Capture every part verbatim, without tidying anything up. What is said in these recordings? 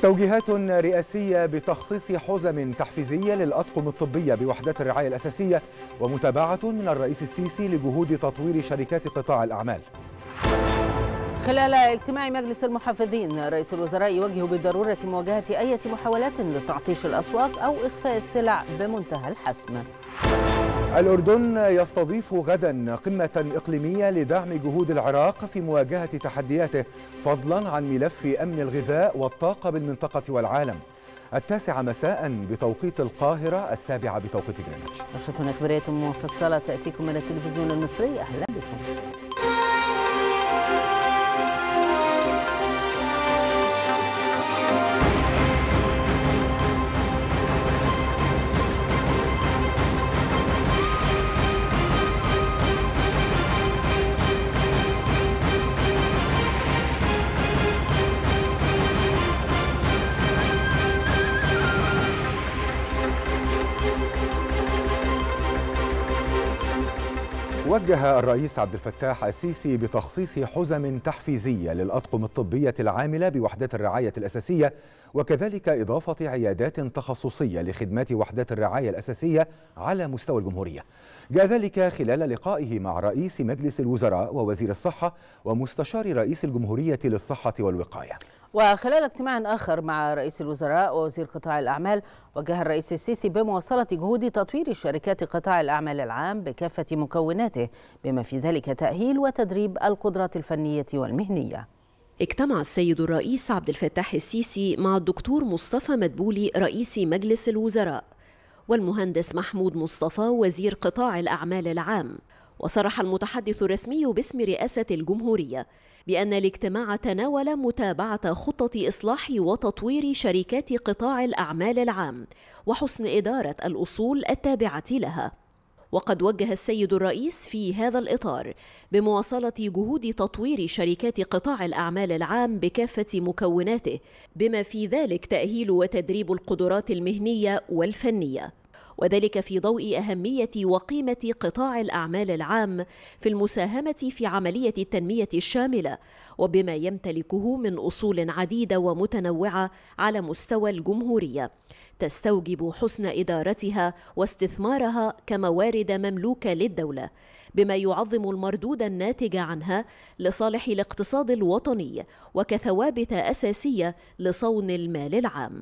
توجيهات رئاسية بتخصيص حزم تحفيزية للأطقم الطبية بوحدات الرعاية الأساسية، ومتابعة من الرئيس السيسي لجهود تطوير شركات قطاع الأعمال. خلال اجتماع مجلس المحافظين، رئيس الوزراء يوجه بضرورة مواجهة أي محاولات لتعطيش الأسواق أو إخفاء السلع بمنتهى الحسم. الأردن يستضيف غدا قمة إقليمية لدعم جهود العراق في مواجهة تحدياته، فضلا عن ملف أمن الغذاء والطاقة بالمنطقة والعالم. التاسعة مساء بتوقيت القاهرة، السابعة بتوقيت جرينتش. نشرة إخبارية مفصلة تأتيكم من التلفزيون المصري، أهلا بكم. وجه الرئيس عبد الفتاح السيسي بتخصيص حزم تحفيزية للأطقم الطبية العاملة بوحدات الرعاية الأساسية، وكذلك إضافة عيادات تخصصية لخدمات وحدات الرعاية الأساسية على مستوى الجمهورية. جاء ذلك خلال لقائه مع رئيس مجلس الوزراء ووزير الصحة ومستشار رئيس الجمهورية للصحة والوقاية. وخلال اجتماع آخر مع رئيس الوزراء ووزير قطاع الأعمال، وجه الرئيس السيسي بمواصلة جهود تطوير شركات قطاع الأعمال العام بكافة مكوناته، بما في ذلك تأهيل وتدريب القدرات الفنية والمهنية. اجتمع السيد الرئيس عبد الفتاح السيسي مع الدكتور مصطفى مدبولي رئيس مجلس الوزراء والمهندس محمود مصطفى وزير قطاع الأعمال العام. وصرح المتحدث الرسمي باسم رئاسة الجمهورية بأن الاجتماع تناول متابعة خطة إصلاح وتطوير شركات قطاع الأعمال العام وحسن إدارة الأصول التابعة لها. وقد وجه السيد الرئيس في هذا الإطار بمواصلة جهود تطوير شركات قطاع الأعمال العام بكافة مكوناته، بما في ذلك تأهيل وتدريب القدرات المهنية والفنية، وذلك في ضوء أهمية وقيمة قطاع الأعمال العام في المساهمة في عملية التنمية الشاملة، وبما يمتلكه من أصول عديدة ومتنوعة على مستوى الجمهورية تستوجب حسن إدارتها واستثمارها كموارد مملوكة للدولة، بما يعظم المردود الناتج عنها لصالح الاقتصاد الوطني وكثوابت أساسية لصون المال العام.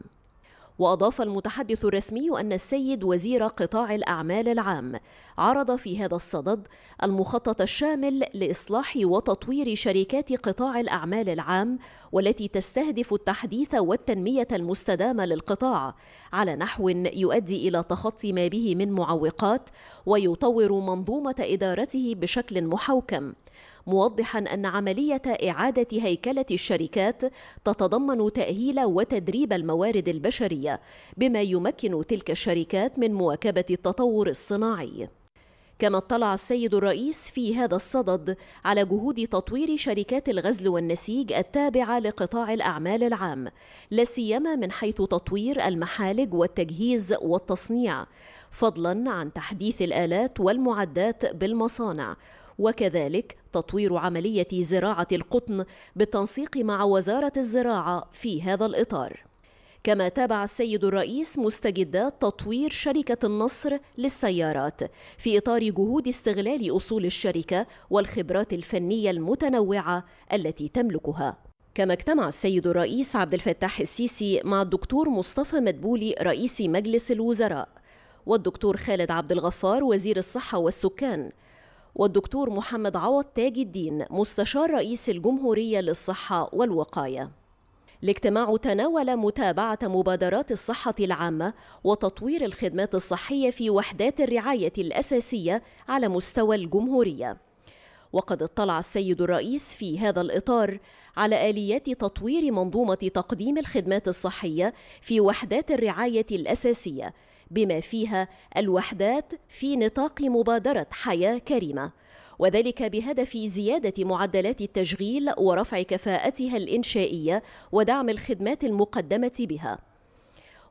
وأضاف المتحدث الرسمي أن السيد وزير قطاع الأعمال العام عرض في هذا الصدد المخطط الشامل لإصلاح وتطوير شركات قطاع الأعمال العام، والتي تستهدف التحديث والتنمية المستدامة للقطاع على نحو يؤدي إلى تخطي ما به من معوقات ويطور منظومة إدارته بشكل محوكم، موضحا أن عملية إعادة هيكلة الشركات تتضمن تأهيل وتدريب الموارد البشرية، بما يمكن تلك الشركات من مواكبة التطور الصناعي. كما اطلع السيد الرئيس في هذا الصدد على جهود تطوير شركات الغزل والنسيج التابعة لقطاع الأعمال العام، لا سيما من حيث تطوير المحالج والتجهيز والتصنيع، فضلا عن تحديث الآلات والمعدات بالمصانع، وكذلك تطوير عملية زراعة القطن بالتنسيق مع وزارة الزراعة في هذا الإطار. كما تابع السيد الرئيس مستجدات تطوير شركة النصر للسيارات في إطار جهود استغلال أصول الشركة والخبرات الفنية المتنوعة التي تملكها. كما اجتمع السيد الرئيس عبد الفتاح السيسي مع الدكتور مصطفى مدبولي رئيس مجلس الوزراء، والدكتور خالد عبد الغفار وزير الصحة والسكان، والدكتور محمد عوض تاج الدين مستشار رئيس الجمهورية للصحة والوقاية. الاجتماع تناول متابعة مبادرات الصحة العامة وتطوير الخدمات الصحية في وحدات الرعاية الأساسية على مستوى الجمهورية. وقد اطلع السيد الرئيس في هذا الإطار على آليات تطوير منظومة تقديم الخدمات الصحية في وحدات الرعاية الأساسية، بما فيها الوحدات في نطاق مبادرة حياة كريمة، وذلك بهدف زيادة معدلات التشغيل ورفع كفاءتها الإنشائية ودعم الخدمات المقدمة بها.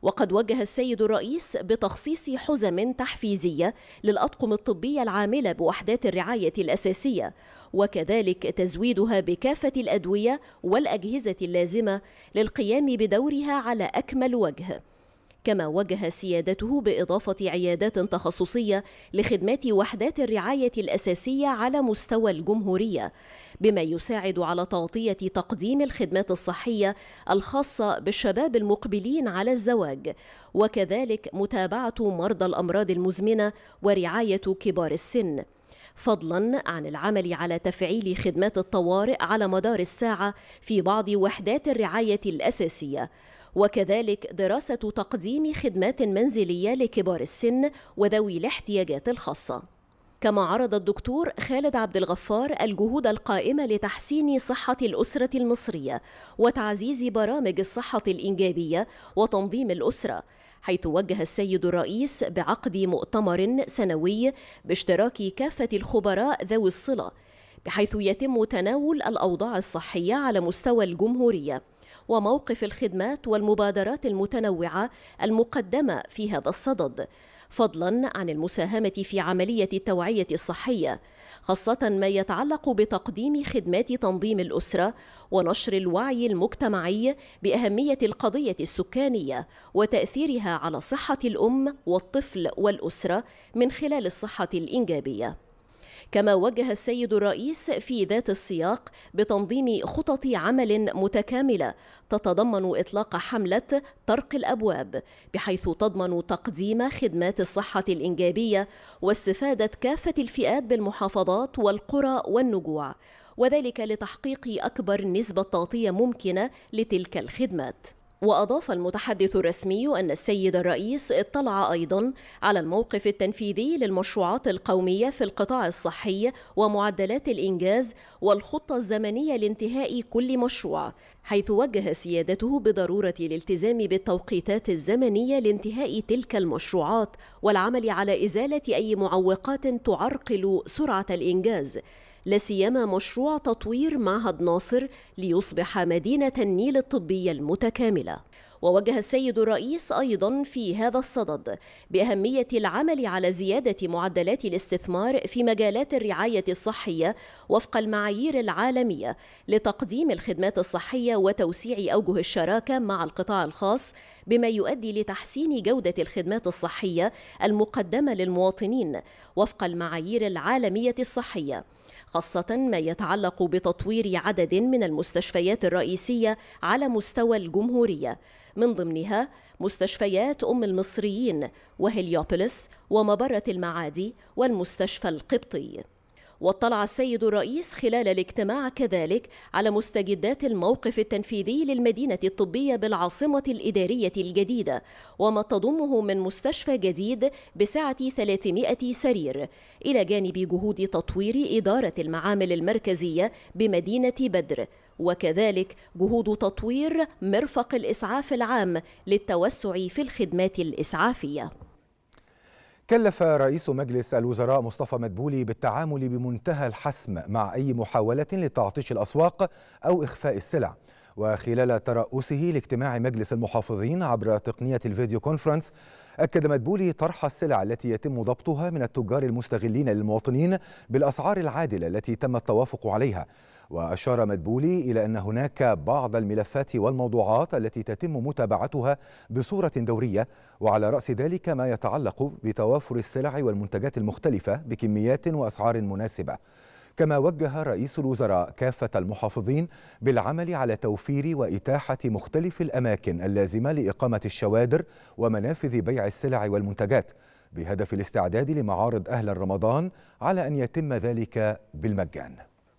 وقد وجه السيد الرئيس بتخصيص حزم تحفيزية للأطقم الطبية العاملة بوحدات الرعاية الأساسية، وكذلك تزويدها بكافة الأدوية والأجهزة اللازمة للقيام بدورها على أكمل وجه. كما وجه سيادته بإضافة عيادات تخصصية لخدمات وحدات الرعاية الأساسية على مستوى الجمهورية، بما يساعد على تغطية تقديم الخدمات الصحية الخاصة بالشباب المقبلين على الزواج، وكذلك متابعة مرضى الأمراض المزمنة ورعاية كبار السن، فضلا عن العمل على تفعيل خدمات الطوارئ على مدار الساعة في بعض وحدات الرعاية الأساسية، وكذلك دراسة تقديم خدمات منزلية لكبار السن وذوي الاحتياجات الخاصة. كما عرض الدكتور خالد عبد الغفار الجهود القائمة لتحسين صحة الأسرة المصرية وتعزيز برامج الصحة الإنجابية وتنظيم الأسرة، حيث وجه السيد الرئيس بعقد مؤتمر سنوي باشتراك كافة الخبراء ذوي الصلة، بحيث يتم تناول الأوضاع الصحية على مستوى الجمهورية وموقف الخدمات والمبادرات المتنوعة المقدمة في هذا الصدد، فضلا عن المساهمة في عملية التوعية الصحية، خاصة ما يتعلق بتقديم خدمات تنظيم الأسرة ونشر الوعي المجتمعي بأهمية القضية السكانية وتأثيرها على صحة الأم والطفل والأسرة من خلال الصحة الإنجابية. كما وجه السيد الرئيس في ذات السياق بتنظيم خطط عمل متكاملة تتضمن إطلاق حملة طرق الأبواب، بحيث تضمن تقديم خدمات الصحة الإنجابية واستفادة كافة الفئات بالمحافظات والقرى والنجوع، وذلك لتحقيق أكبر نسبة تغطية ممكنة لتلك الخدمات. وأضاف المتحدث الرسمي أن السيد الرئيس اطلع أيضاً على الموقف التنفيذي للمشروعات القومية في القطاع الصحي ومعدلات الإنجاز والخطة الزمنية لانتهاء كل مشروع، حيث وجه سيادته بضرورة الالتزام بالتوقيتات الزمنية لانتهاء تلك المشروعات والعمل على إزالة أي معوقات تعرقل سرعة الإنجاز، لا سيما مشروع تطوير معهد ناصر ليصبح مدينة النيل الطبية المتكاملة. ووجه السيد الرئيس أيضا في هذا الصدد بأهمية العمل على زيادة معدلات الاستثمار في مجالات الرعاية الصحية وفق المعايير العالمية لتقديم الخدمات الصحية وتوسيع أوجه الشراكة مع القطاع الخاص، بما يؤدي لتحسين جودة الخدمات الصحية المقدمة للمواطنين وفق المعايير العالمية الصحية، خاصة ما يتعلق بتطوير عدد من المستشفيات الرئيسية على مستوى الجمهورية، من ضمنها مستشفيات أم المصريين وهليوبوليس ومبرة المعادي والمستشفى القبطي. واطلع السيد الرئيس خلال الاجتماع كذلك على مستجدات الموقف التنفيذي للمدينة الطبية بالعاصمة الإدارية الجديدة، وما تضمه من مستشفى جديد بسعة ثلاثمائة سرير، إلى جانب جهود تطوير إدارة المعامل المركزية بمدينة بدر، وكذلك جهود تطوير مرفق الإسعاف العام للتوسع في الخدمات الإسعافية. كلف رئيس مجلس الوزراء مصطفى مدبولي بالتعامل بمنتهى الحسم مع أي محاولة لتعطيش الأسواق أو إخفاء السلع. وخلال ترأسه لاجتماع مجلس المحافظين عبر تقنية الفيديو كونفرنس، أكد مدبولي طرح السلع التي يتم ضبطها من التجار المستغلين للمواطنين بالأسعار العادلة التي تم التوافق عليها. وأشار مدبولي إلى أن هناك بعض الملفات والموضوعات التي تتم متابعتها بصورة دورية، وعلى رأس ذلك ما يتعلق بتوافر السلع والمنتجات المختلفة بكميات وأسعار مناسبة. كما وجه رئيس الوزراء كافة المحافظين بالعمل على توفير وإتاحة مختلف الأماكن اللازمة لإقامة الشوادر ومنافذ بيع السلع والمنتجات، بهدف الاستعداد لمعارض أهل رمضان على أن يتم ذلك بالمجان.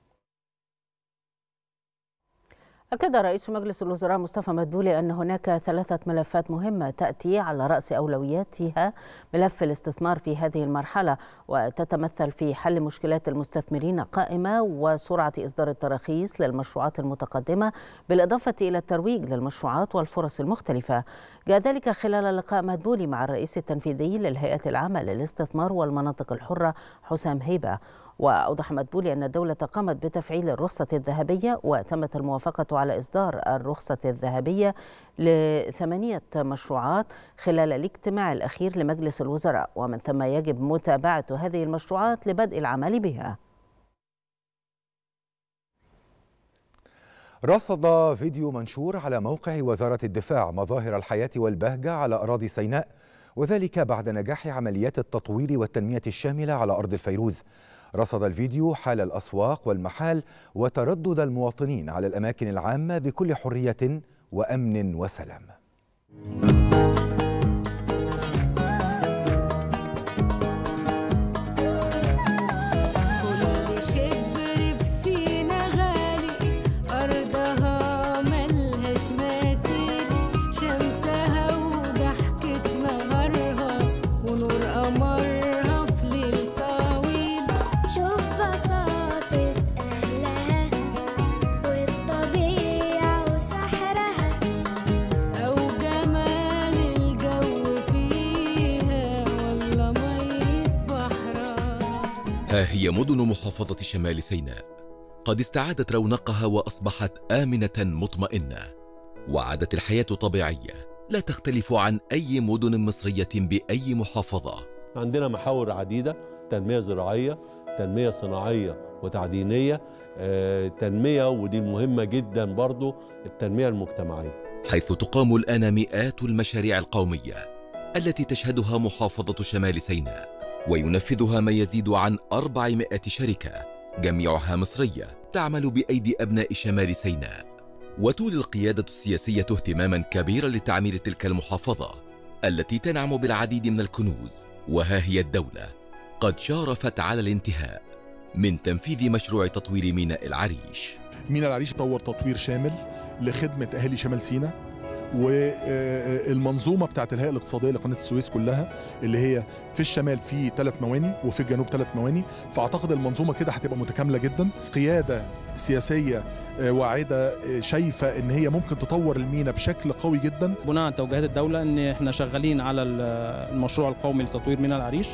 أكد رئيس مجلس الوزراء مصطفى مدبولي أن هناك ثلاثة ملفات مهمة تأتي على رأس أولوياتها ملف الاستثمار في هذه المرحلة، وتتمثل في حل مشكلات المستثمرين قائمة وسرعة إصدار التراخيص للمشروعات المتقدمة، بالإضافة إلى الترويج للمشروعات والفرص المختلفة. جاء ذلك خلال لقاء مدبولي مع الرئيس التنفيذي للهيئة العامة للاستثمار والمناطق الحرة حسام هيبة. وأوضح مدبولي أن الدولة قامت بتفعيل الرخصة الذهبية وتمت الموافقة على إصدار الرخصة الذهبية لثمانية مشروعات خلال الاجتماع الأخير لمجلس الوزراء، ومن ثم يجب متابعة هذه المشروعات لبدء العمل بها. رصد فيديو منشور على موقع وزارة الدفاع مظاهر الحياة والبهجة على أراضي سيناء، وذلك بعد نجاح عمليات التطوير والتنمية الشاملة على أرض الفيروز. رصد الفيديو حال الأسواق والمحال وتردد المواطنين على الأماكن العامة بكل حرية وأمن وسلام. ها هي مدن محافظة شمال سيناء قد استعادت رونقها وأصبحت آمنة مطمئنة، وعادت الحياة طبيعية لا تختلف عن أي مدن مصرية بأي محافظة. عندنا محاور عديدة: تنمية زراعية، تنمية صناعية وتعدينية، آه، تنمية، ودي مهمة جدا برضو، التنمية المجتمعية، حيث تقام الآن مئات المشاريع القومية التي تشهدها محافظة شمال سيناء، وينفذها ما يزيد عن أربعمائة شركة جميعها مصرية تعمل بأيدي أبناء شمال سيناء. وتولي القيادة السياسية اهتماما كبيرا لتعمير تلك المحافظة التي تنعم بالعديد من الكنوز. وها هي الدولة قد شارفت على الانتهاء من تنفيذ مشروع تطوير ميناء العريش. ميناء العريش طور تطوير شامل لخدمة أهالي شمال سيناء، والمنظومه بتاعت الهيئه الاقتصاديه لقناه السويس كلها اللي هي في الشمال في ثلاث مواني وفي الجنوب ثلاث مواني، فاعتقد المنظومه كده هتبقى متكامله جدا. قياده سياسيه واعده شايفه ان هي ممكن تطور الميناء بشكل قوي جدا. بناء على توجيهات الدوله ان احنا شغالين على المشروع القومي لتطوير ميناء العريش،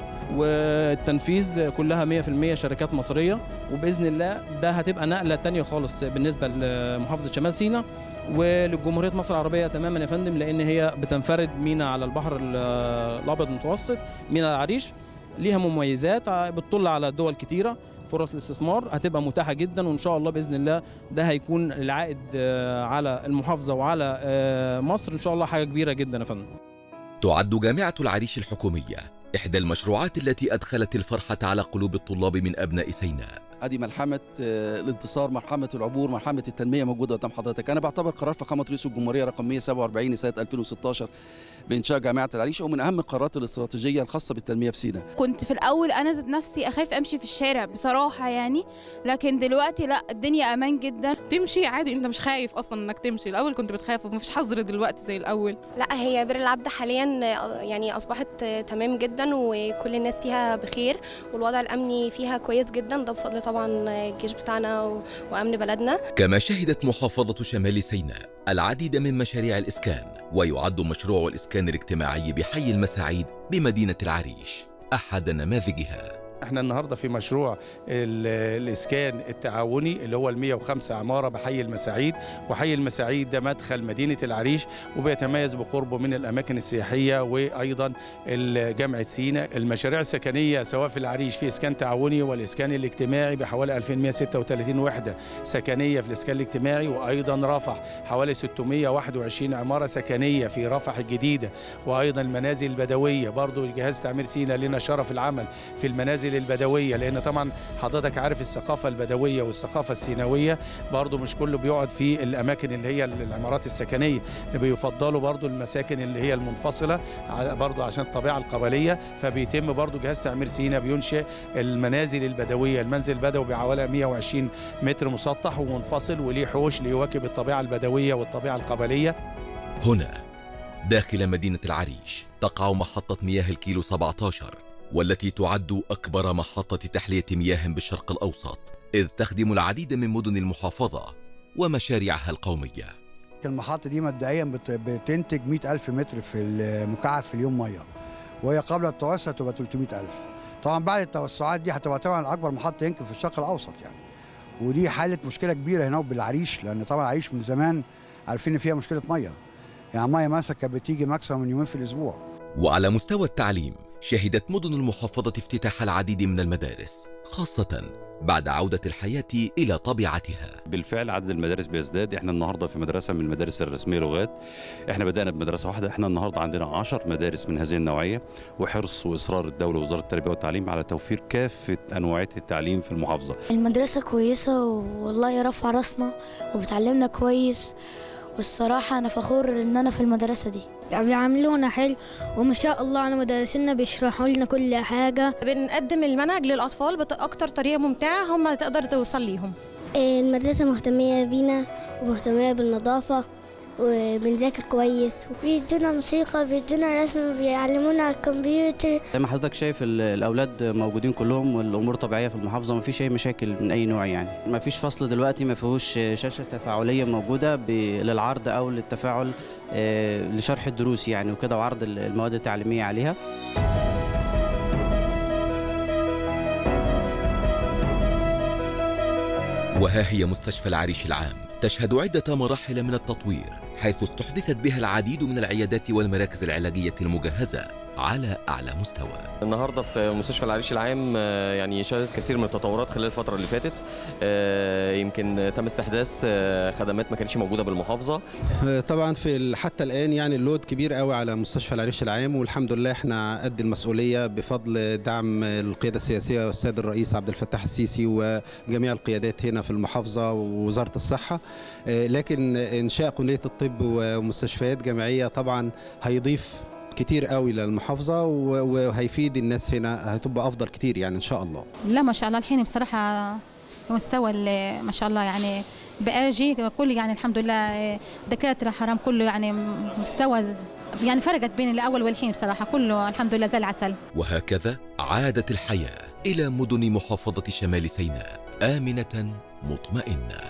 والتنفيذ كلها مئة في المئة شركات مصريه، وباذن الله ده هتبقى نقله ثانيه خالص بالنسبه لمحافظه شمال سيناء ولجمهوريه مصر العربيه تماما يا فندم، لان هي بتنفرد ميناء على البحر الابيض المتوسط. ميناء العريش ليها مميزات بتطل على دول كتيره، فرص الاستثمار هتبقى متاحه جدا، وان شاء الله باذن الله ده هيكون العائد على المحافظه وعلى مصر ان شاء الله حاجه كبيره جدا يا فندم. تعد جامعه العريش الحكوميه احدى المشروعات التي ادخلت الفرحه على قلوب الطلاب من ابناء سيناء. ادي ملحمه الانتصار، مرحمه العبور، مرحمه التنميه موجوده قدام حضرتك. انا بعتبر قرار فخامه رئيس الجمهوريه رقم مئة وسبعة وأربعين سنه ألفين وستاشر بانشاء جامعه العريش ومن اهم القرارات الاستراتيجيه الخاصه بالتنميه في سيناء. كنت في الاول انا ذات نفسي اخاف امشي في الشارع بصراحه يعني، لكن دلوقتي لا، الدنيا امان جدا، تمشي عادي، انت مش خايف اصلا انك تمشي. الاول كنت بتخاف ومفيش حظر دلوقتي زي الاول. لا، هي بير العبد حاليا يعني اصبحت تمام جدا وكل الناس فيها بخير والوضع الامني فيها كويس جدا، ده بفضل طبعا الجيش بتاعنا وامن بلدنا. كما شهدت محافظه شمال سيناء العديد من مشاريع الاسكان، ويعد مشروع الاسكان الاجتماعي بحي المساعيد بمدينه العريش احد نماذجها. احنا النهارده في مشروع الاسكان التعاوني اللي هو ال مئة وخمسة عماره بحي المساعيد، وحي المساعيد ده مدخل مدينه العريش وبيتميز بقربه من الاماكن السياحيه وايضا جامعه سيناء. المشاريع السكنيه سواء في العريش في اسكان تعاوني والاسكان الاجتماعي بحوالي ألفين ومئة وستة وثلاثين وحده سكنيه في الاسكان الاجتماعي، وايضا رفح حوالي ستمئة وواحد وعشرين عماره سكنيه في رفح الجديده، وايضا المنازل البدويه برضو جهاز تعمير سيناء لنا شرف العمل في المنازل البدويه، لان طبعا حضرتك عارف الثقافه البدويه والثقافه السيناويه برضو مش كله بيقعد في الاماكن اللي هي العمارات السكنيه، بيفضلوا برضو المساكن اللي هي المنفصله برضو عشان الطبيعه القبليه، فبيتم برضو جهاز تعمير سيناء بينشئ المنازل البدويه. المنزل البدوي بحوالي مئة وعشرين متر مسطح ومنفصل وليه حوش ليواكب الطبيعه البدويه والطبيعه القبليه. هنا داخل مدينه العريش تقع محطه مياه الكيلو سبعة عشر، والتي تعد أكبر محطة تحلية مياه بالشرق الأوسط، إذ تخدم العديد من مدن المحافظة ومشاريعها القومية. المحطة دي مبدئيا بتنتج مئة ألف متر في المكعب في اليوم مية، وهي قبل التوسع تبقى ثلاثمئة ألف. طبعا بعد التوسعات دي هتبقى طبعا اكبر محطه يمكن في الشرق الاوسط يعني، ودي حاله مشكله كبيره هنا بالعريش، لان طبعا العريش من زمان عارفين ان فيها مشكله ميه، يعني ميه مثلا كانت بتيجي ماكسيموم من يومين في الاسبوع. وعلى مستوى التعليم شهدت مدن المحافظة افتتاح العديد من المدارس، خاصة بعد عودة الحياة إلى طبيعتها. بالفعل عدد المدارس بيزداد، احنا النهارده في مدرسة من المدارس الرسمية لغات، احنا بدأنا بمدرسة واحدة، احنا النهارده عندنا عشر مدارس من هذه النوعية، وحرص وإصرار الدولة ووزارة التربية والتعليم على توفير كافة أنواعات التعليم في المحافظة. المدرسة كويسة والله يرفع راسنا وبتعلمنا كويس، والصراحة أنا فخور إن أنا في المدرسة دي. بيعاملونا حلو وما شاء الله على مدرسينا، بيشرحوا لنا كل حاجة. بنقدم المنهج للأطفال بأكتر طريقة ممتعة هم تقدر توصل ليهم. المدرسة مهتمية بينا ومهتمية بالنظافة وبنذاكر كويس، وبيدونا موسيقى، بيدونا رسم، بيعلمونا على الكمبيوتر. زي ما حضرتك شايف الأولاد موجودين كلهم والأمور طبيعية في المحافظة، ما فيش أي مشاكل من أي نوع يعني. ما فيش فصل دلوقتي ما فيهوش شاشة تفاعلية موجودة للعرض أو للتفاعل لشرح الدروس يعني وكده، وعرض المواد التعليمية عليها. وها هي مستشفى العريش العام تشهد عدة مراحل من التطوير، حيث استحدثت بها العديد من العيادات والمراكز العلاجية المجهزة على أعلى مستوى. النهارده في مستشفى العريش العام يعني شهدت كثير من التطورات خلال الفترة اللي فاتت. يمكن تم استحداث خدمات ما كانتش موجودة بالمحافظة. طبعا في حتى الآن يعني اللود كبير قوي على مستشفى العريش العام، والحمد لله احنا قد المسؤولية بفضل دعم القيادة السياسية والسيد الرئيس عبد الفتاح السيسي وجميع القيادات هنا في المحافظة ووزارة الصحة. لكن إنشاء كلية الطب ومستشفيات جامعية طبعا هيضيف كتير قوي للمحافظة وهيفيد الناس هنا، هتبقى أفضل كتير يعني إن شاء الله. لا ما شاء الله الحين بصراحة مستوى ما شاء الله يعني بآجي كل يعني الحمد لله دكاترة حرام كله يعني مستوى يعني فرقت بين الأول والحين بصراحة كله الحمد لله زي العسل. وهكذا عادت الحياة إلى مدن محافظة شمال سيناء آمنة مطمئنة.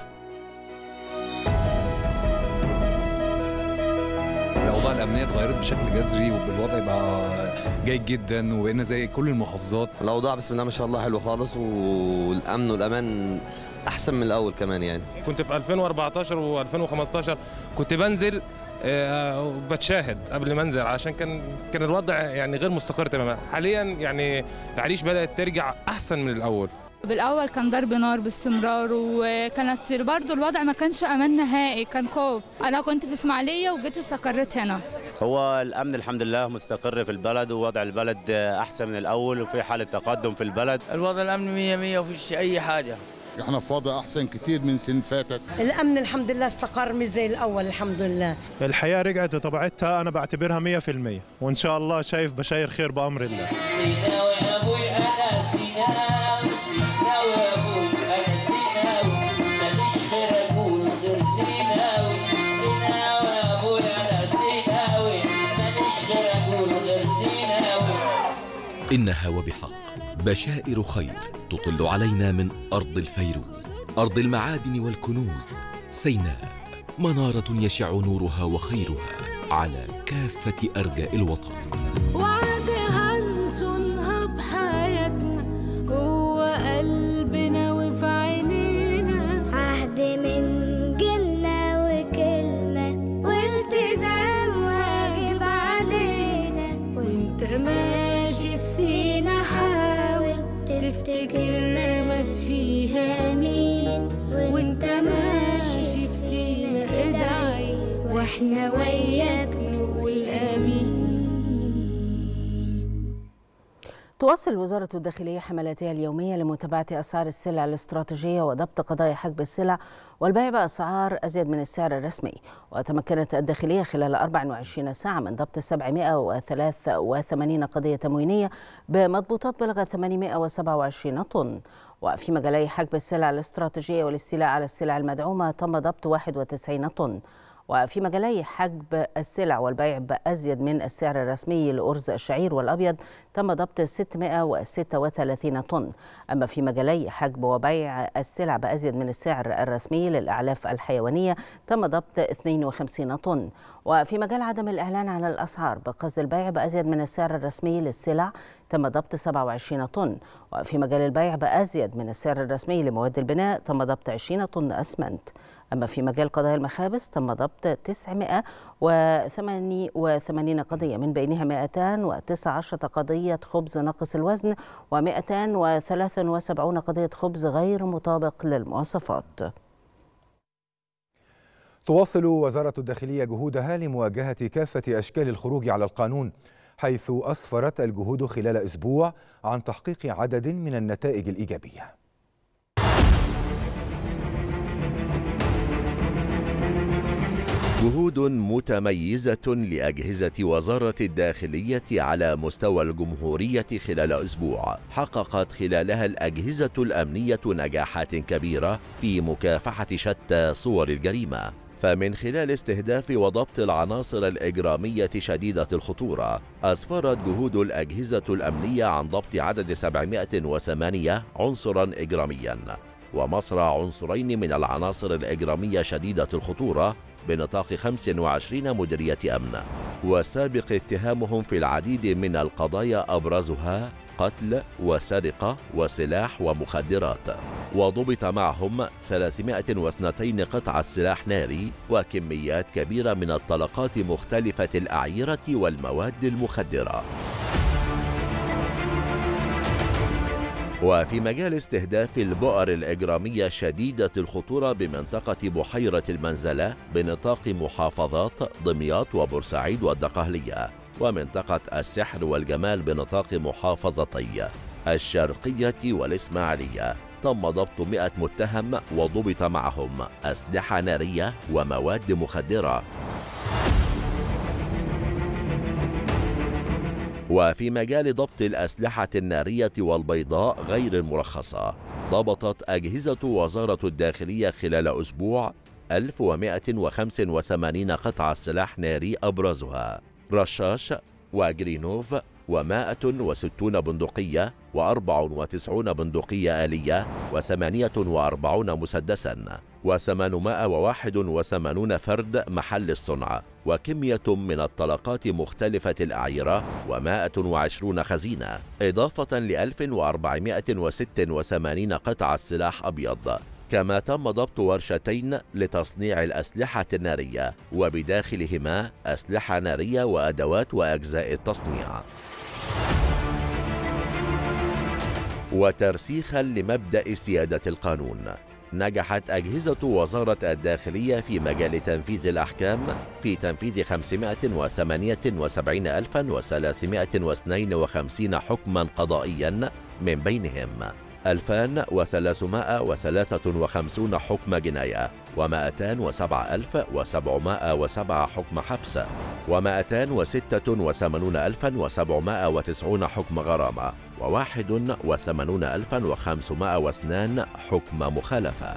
الأوضاع الأمنية اتغيرت بشكل جذري والوضع بقى جيد جدا وبقينا زي كل المحافظات. الأوضاع بسم الله ما شاء الله حلوة خالص، والأمن والأمان أحسن من الأول كمان يعني. كنت في ألفين وأربعتاشر وألفين وخمستاشر كنت بنزل وبتشاهد قبل ما انزل عشان كان كان الوضع يعني غير مستقر تماما. حاليا يعني العريش بدأت ترجع أحسن من الأول. بالأول كان ضرب نار باستمرار، وكانت برضه الوضع ما كانش أمان نهائي، كان خوف. أنا كنت في إسماعيلية وجيت استقريت هنا. هو الأمن الحمد لله مستقر في البلد، ووضع البلد أحسن من الأول، وفي حالة تقدم في البلد. الوضع الأمن مية مية ومفيش أي حاجة. احنا في وضع أحسن كتير من سنين فاتت. الأمن الحمد لله استقر مش زي الأول الحمد لله. الحياة رجعت لطبيعتها، أنا بعتبرها مية في المية، وإن شاء الله شايف بشاير خير بأمر الله. سيناوي يا أبوي أنا سيناوي، سيناوي يا أبوي أنا سيناوي، ماليش غير أقول غير سيناوي، سيناوي يا أبوي أنا سيناوي، ماليش غير أقول غير سيناوي. إنها وبحق بشائر خير تطل علينا من أرض الفيروز، أرض المعادن والكنوز. سيناء منارة يشع نورها وخيرها على كافة أرجاء الوطن. وعدها نصونها بحياتنا جوه قلبنا وفي عينينا، عهد من جيلنا وكلمة والتزام واجب علينا. وانت ماشي في سينا حاول تفتكر مات فيها مين، وانت ماشي في سينا ادعي واحنا وياك نقول امين. تواصل وزارة الداخلية حملاتها اليومية لمتابعة أسعار السلع الاستراتيجية وضبط قضايا حجب السلع والبيع بأسعار أزيد من السعر الرسمي. وتمكنت الداخلية خلال أربع وعشرين ساعة من ضبط سبعمائة وثلاثة وثمانين قضية تموينية بمضبوطات بلغت ثمانمائة وسبعة وعشرين طن. وفي مجالي حجب السلع الاستراتيجية والاستيلاء على السلع المدعومة تم ضبط واحد وتسعين طن. وفي مجالي حجب السلع والبيع بأزيد من السعر الرسمي لأرز الشعير والأبيض تم ضبط ستمائة وستة وثلاثين طن. أما في مجالي حجب وبيع السلع بأزيد من السعر الرسمي للأعلاف الحيوانية تم ضبط اثنين وخمسين طن. وفي مجال عدم الإعلان عن الأسعار بقصد البيع بأزيد من السعر الرسمي للسلع تم ضبط سبعة وعشرين طن. وفي مجال البيع بأزيد من السعر الرسمي لمواد البناء تم ضبط عشرين طن أسمنت. أما في مجال قضايا المخابز تم ضبط تسعمائة وثمانية وثمانين قضية، من بينها مئتين وتسعة عشر قضية خبز ناقص الوزن ومئتين وثلاثة وسبعين قضية خبز غير مطابق للمواصفات. تواصل وزارة الداخلية جهودها لمواجهة كافة أشكال الخروج على القانون، حيث أسفرت الجهود خلال أسبوع عن تحقيق عدد من النتائج الإيجابية. جهود متميزة لأجهزة وزارة الداخلية على مستوى الجمهورية خلال أسبوع حققت خلالها الأجهزة الأمنية نجاحات كبيرة في مكافحة شتى صور الجريمة. فمن خلال استهداف وضبط العناصر الإجرامية شديدة الخطورة، أسفرت جهود الأجهزة الأمنية عن ضبط عدد سبعمائة وثمانية عنصرا إجراميا ومصرع عنصرين من العناصر الإجرامية شديدة الخطورة بنطاق خمس وعشرين مديرية أمن، وسابق اتهامهم في العديد من القضايا أبرزها قتل وسرقة وسلاح ومخدرات. وضبط معهم ثلاثمائة واثنين قطعة سلاح ناري وكميات كبيرة من الطلقات مختلفة الأعيرة والمواد المخدرة. وفي مجال استهداف البؤر الإجرامية شديدة الخطورة بمنطقة بحيرة المنزلة بنطاق محافظات دمياط وبورسعيد والدقهلية، ومنطقة السحر والجمال بنطاق محافظتي الشرقية والإسماعيلية، تم ضبط مئة متهم وضبط معهم أسلحة نارية ومواد مخدرة. وفي مجال ضبط الأسلحة النارية والبيضاء غير المرخصة، ضبطت أجهزة وزارة الداخلية خلال أسبوع ألف ومائة وخمسة وثمانين قطعة سلاح ناري أبرزها رشاش وجرينوف ومائة وستون بندقية وأربع وتسعون بندقية آلية وثمانية وأربعون مسدسا وثمانمائة وواحد وثمانين فرد محل الصنع، وكمية من الطلقات مختلفة الأعيرة ومائة وعشرون خزينة، إضافة لألف وأربعمائة وستة وثمانين قطعة سلاح أبيض. كما تم ضبط ورشتين لتصنيع الأسلحة النارية وبداخلهما أسلحة نارية وأدوات وأجزاء التصنيع. وترسيخا لمبدأ سيادة القانون، نجحت أجهزة وزارة الداخلية في مجال تنفيذ الأحكام في تنفيذ خمسمائة وثمانية وسبعين ألفا وثلاثمائة واثنين وخمسين حكما قضائيا، من بينهم ألفان وثلاثمائة وثلاثة وخمسين حكم جناية ومائتين وسبعة آلاف وسبعمائة وسبعة حكم حبس ومائتين وستة وثمانين ألفا وسبعمائة وتسعين حكم غرامة وواحد وثمانين ألفا وخمسمائة واثنين حكم مخالفة.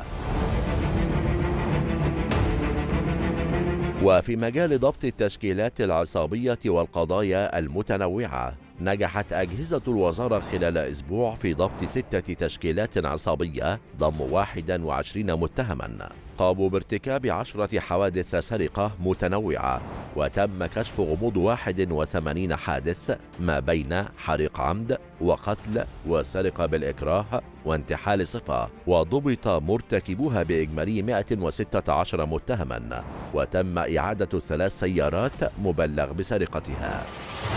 وفي مجال ضبط التشكيلات العصابية والقضايا المتنوعة، نجحت أجهزة الوزارة خلال أسبوع في ضبط ستة تشكيلات عصابية ضم واحد وعشرين متهما قاموا بارتكاب عشرة حوادث سرقة متنوعة، وتم كشف غموض واحد وثمانين حادث ما بين حريق عمد وقتل وسرقة بالإكراه وانتحال صفة، وضبط مرتكبوها بإجمالي مائة وستة عشر متهما، وتم إعادة ثلاث سيارات مبلغ بسرقتها.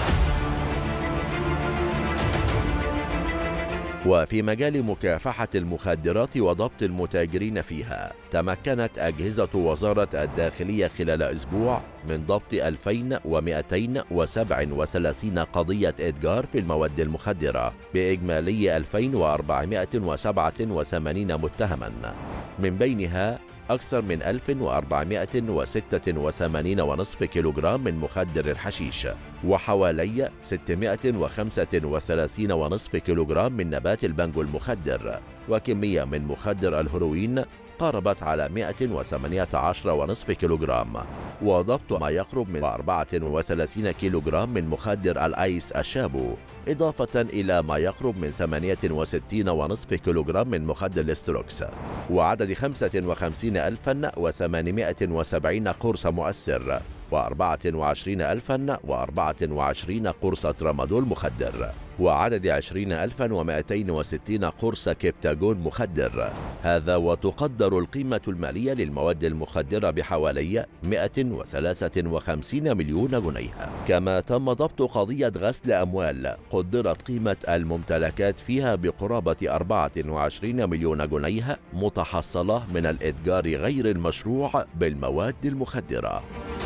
وفي مجال مكافحة المخدرات وضبط المتاجرين فيها، تمكنت أجهزة وزارة الداخلية خلال أسبوع من ضبط ألفين ومائتين وسبعة وثلاثين قضية إتجار في المواد المخدرة بإجمالي ألفين وأربعمائة وسبعة وثمانين متهما، من بينها أكثر من ألف وأربعمائة وستة وثمانين ونصف كيلوغرام من مخدر الحشيش، وحوالي ستمائة وخمسة وثلاثين ونصف كيلوغرام من نبات البنجو المخدر، وكمية من مخدر الهيروين قاربت على مئة وثمانية عشر فاصلة خمسة كيلوغرام، وضبط ما يقرب من أربعة وثلاثين كيلوغرام من مخدر الآيس الشابو، إضافة إلى ما يقرب من ثمانية وستين فاصلة خمسة كيلوغرام من مخدر الاستروكس، وعدد خمسة وخمسين ألفا وثمانمئة وسبعين قرص مؤثر، وأربعة وعشرين ألفا وأربعة وعشرين قرص ترامادول مخدر، وعدد عشرين ألفا ومئتين وستين قرص كبتاجون مخدر. هذا وتقدر القيمة المالية للمواد المخدرة بحوالي مئة وثلاثة وخمسين مليون جنيه. كما تم ضبط قضية غسل أموال قدرت قيمة الممتلكات فيها بقرابة أربعة وعشرين مليون جنيه متحصلة من الإتجار غير المشروع بالمواد المخدرة.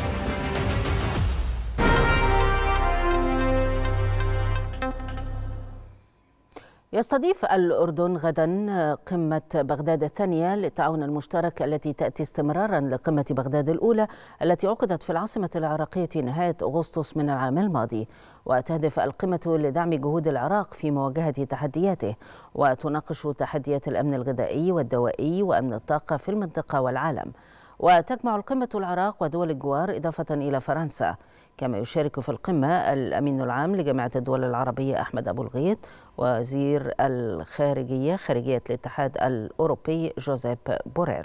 يستضيف الأردن غدا قمة بغداد الثانية للتعاون المشترك التي تأتي استمرارا لقمة بغداد الأولى التي عقدت في العاصمة العراقية نهاية أغسطس من العام الماضي. وتهدف القمة لدعم جهود العراق في مواجهة تحدياته، وتناقش تحديات الأمن الغذائي والدوائي وأمن الطاقة في المنطقة والعالم. وتجمع القمة العراق ودول الجوار إضافة إلى فرنسا. كما يشارك في القمة الأمين العام لجامعة الدول العربية أحمد أبو الغيط، وزير الخارجية خارجية الاتحاد الأوروبي جوزيب بوريل.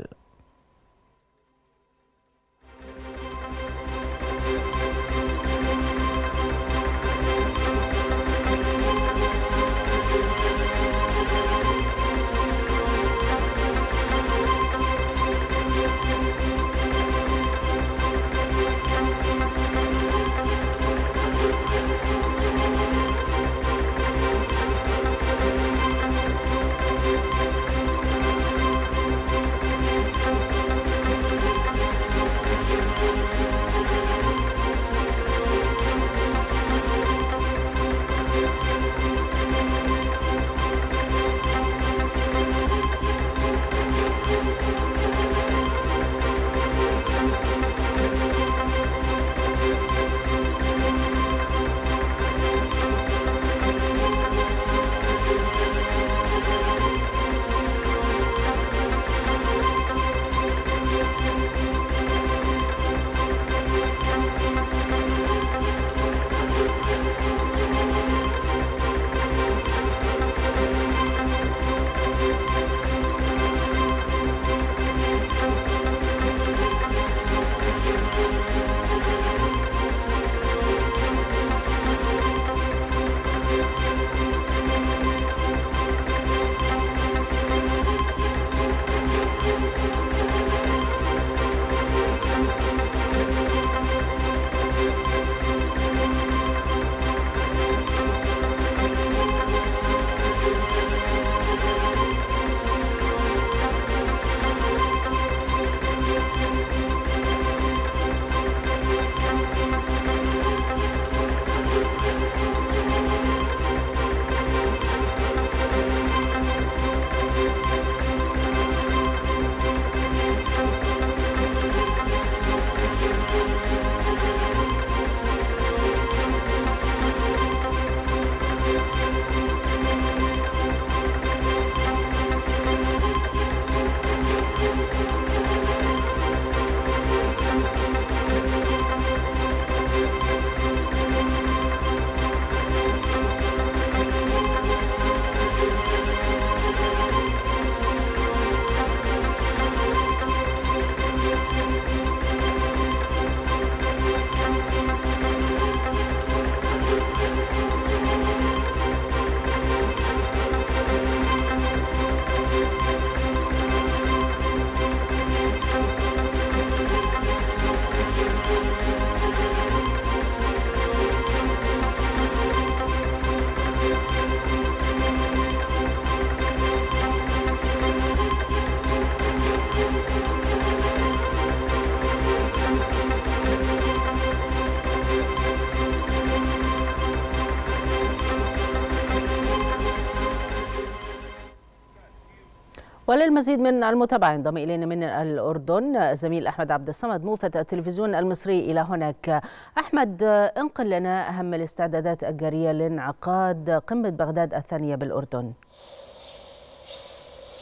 وللمزيد من المتابعة انضم إلينا من الأردن الزميل أحمد عبد الصمد موفد التلفزيون المصري إلى هناك. أحمد، انقل لنا أهم الاستعدادات الجارية لانعقاد قمة بغداد الثانية بالأردن.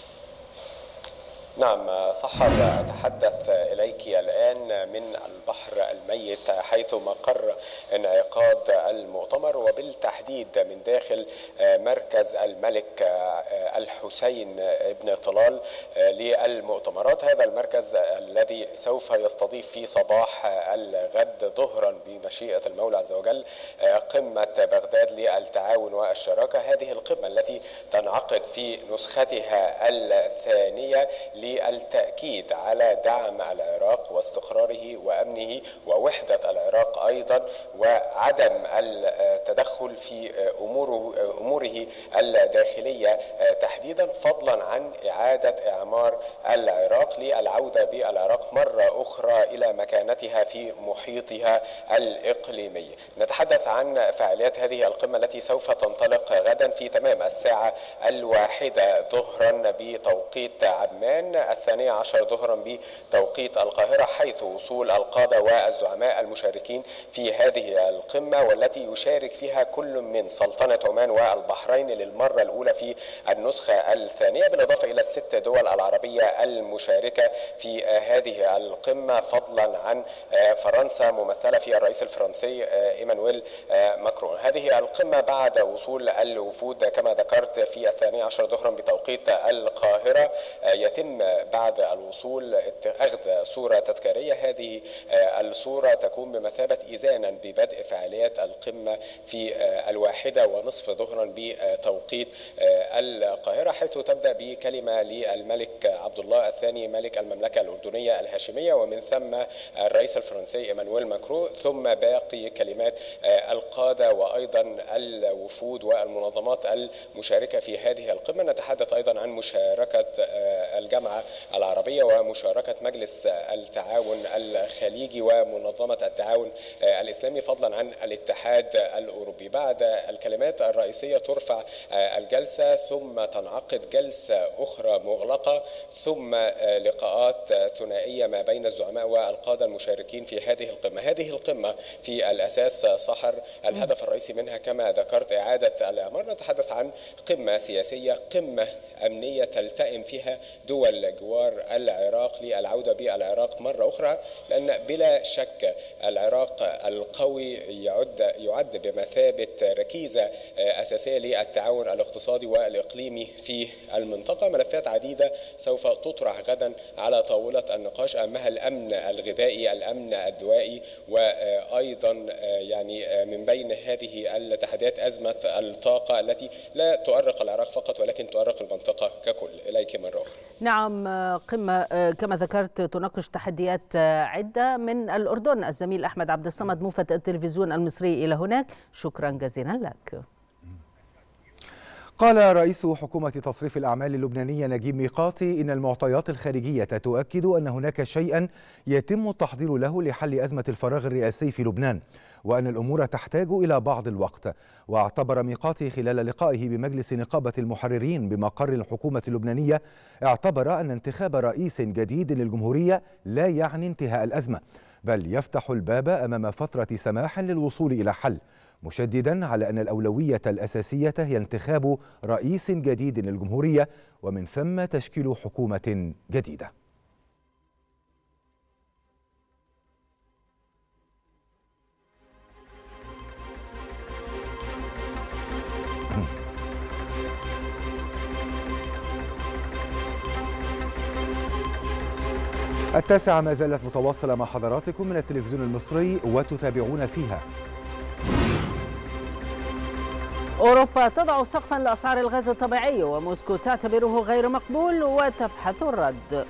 نعم سحر، أتحدث إليك الآن من البحر الميت حيث مقر انعقاد المؤتمر، وبالتحديد من داخل مركز الملك الحسين بن طلال للمؤتمرات. هذا المركز الذي سوف يستضيف في صباح الغد ظهرا بمشيئة المولى عز وجل قمة بغداد للتعاون والشراكة. هذه القمة التي تنعقد في نسختها الثانية للتأكيد على دعم العراق واستقراره وأمنه ووحدة العراق أيضا، وعدم التدخل في أموره, أموره الداخلية تحديدا، فضلا عن إعادة إعمار العراق للعودة بالعراق مرة أخرى إلى مكانتها في محيطها الإقليمي. نتحدث عن فعاليات هذه القمة التي سوف تنطلق غدا في تمام الساعة الواحدة ظهرا بتوقيت عمان، الثانية عشر ظهرا بتوقيت القاهرة، حيث وصول القادة والزعماء المشاركين في هذه القمة، والتي يشارك فيها كل من سلطنة عمان والبحرين للمرة الأولى في النسخة الثانية، بالإضافة إلى الست دول العربية المشاركة في هذه القمة، فضلا عن فرنسا ممثلة في الرئيس الفرنسي إيمانويل ماكرون. هذه القمة بعد وصول الوفود كما ذكرت في الثانية عشر ظهرا بتوقيت القاهرة، يتم بعد الوصول أخذ صورة تذكارية. هذه الصورة تكون بمثابة إذانا ببدء فعاليات القمة في الواحدة ونصف ظهرا بتوقيت القاهرة، حيث تبدأ بكلمة للملك عبد الله الثاني ملك المملكة الأردنية الهاشمية، ومن ثم الرئيس الفرنسي إيمانويل ماكرون، ثم باقي كلمات القادة وأيضا الوفود والمنظمات المشاركة في هذه القمة. نتحدث أيضا عن مشاركة الجامعة العربية ومشاركة مجلس التعاون الخليجي ومنظمة التعاون الإسلامي، فضلا عن الاتحاد الأوروبي. بعد الكلمات الرئيسية ترفع الجلسة، ثم تنعقد جلسة أخرى مغلقة، ثم لقاءات ثنائية ما بين الزعماء والقادة المشاركين في هذه القمة. هذه القمة في الأساس سحر الهدف الرئيسي منها كما ذكرت إعادة الإعمار. نتحدث عن قمة سياسية، قمة أمنية تلتئم فيها دول جوار العراق للعودة بالعراق مرة أخرى، لأن بلا شك العراق القوي يعد يعد بمثابة ركيزة أساسية للتعاون الاقتصادي والإقليمي في المنطقة. ملفات عديدة سوف تطرح غدا على طاولة النقاش، أهمها الأمن الغذائي، الأمن الدوائي، وأيضا يعني من بين هذه التحديات أزمة الطاقة التي لا تؤرق العراق فقط ولكن تؤرق المنطقة ككل. إليك مرة أخرى. نعم، قمة كما ذكرت تناقش تحديات عدة. من الأردن الزميل أحمد عبد الصمد موفد التلفزيون المصري إلى هناك، شكرا جزيلا لك. قال رئيس حكومة تصريف الأعمال اللبنانية نجيب ميقاتي إن المعطيات الخارجية تؤكد أن هناك شيئا يتم التحضير له لحل أزمة الفراغ الرئاسي في لبنان، وأن الأمور تحتاج إلى بعض الوقت. واعتبر ميقاتي خلال لقائه بمجلس نقابة المحررين بمقر الحكومة اللبنانية، اعتبر أن انتخاب رئيس جديد للجمهورية لا يعني انتهاء الأزمة، بل يفتح الباب أمام فترة سماح للوصول إلى حل، مشددا على أن الأولوية الأساسية هي انتخاب رئيس جديد للجمهورية ومن ثم تشكيل حكومة جديدة. التاسعة ما زالت متواصلة مع حضراتكم من التلفزيون المصري وتتابعون فيها. أوروبا تضع سقفا لأسعار الغاز الطبيعي وموسكو تعتبره غير مقبول وتبحث الرد.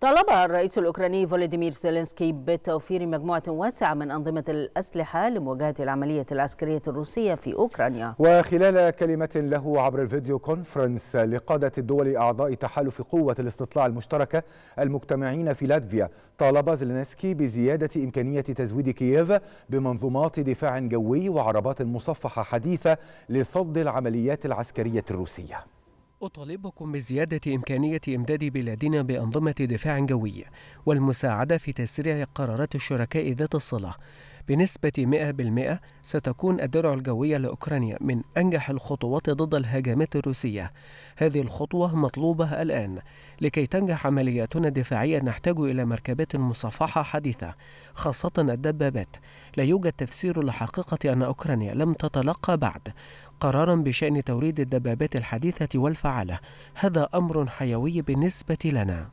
طالب الرئيس الأوكراني فولوديمير زيلينسكي بتوفير مجموعة واسعة من أنظمة الأسلحة لمواجهة العملية العسكرية الروسية في أوكرانيا. وخلال كلمة له عبر الفيديو كونفرنس لقادة الدول أعضاء تحالف قوة الاستطلاع المشتركة المجتمعين في لاتفيا، طالب زيلينسكي بزيادة إمكانية تزويد كييف بمنظومات دفاع جوي وعربات مصفحة حديثة لصد العمليات العسكرية الروسية. أطالبكم بزيادة إمكانية إمداد بلادنا بأنظمة دفاع جوي والمساعدة في تسريع قرارات الشركاء ذات الصلة. بنسبة مئة بالمئة ستكون الدرع الجوية لأوكرانيا من أنجح الخطوات ضد الهجمات الروسية. هذه الخطوة مطلوبة الآن. لكي تنجح عملياتنا الدفاعية نحتاج إلى مركبات مصفحة حديثة، خاصة الدبابات. لا يوجد تفسير لحقيقة أن أوكرانيا لم تتلقى بعد قرارا بشأن توريد الدبابات الحديثة والفعالة. هذا أمر حيوي بالنسبة لنا.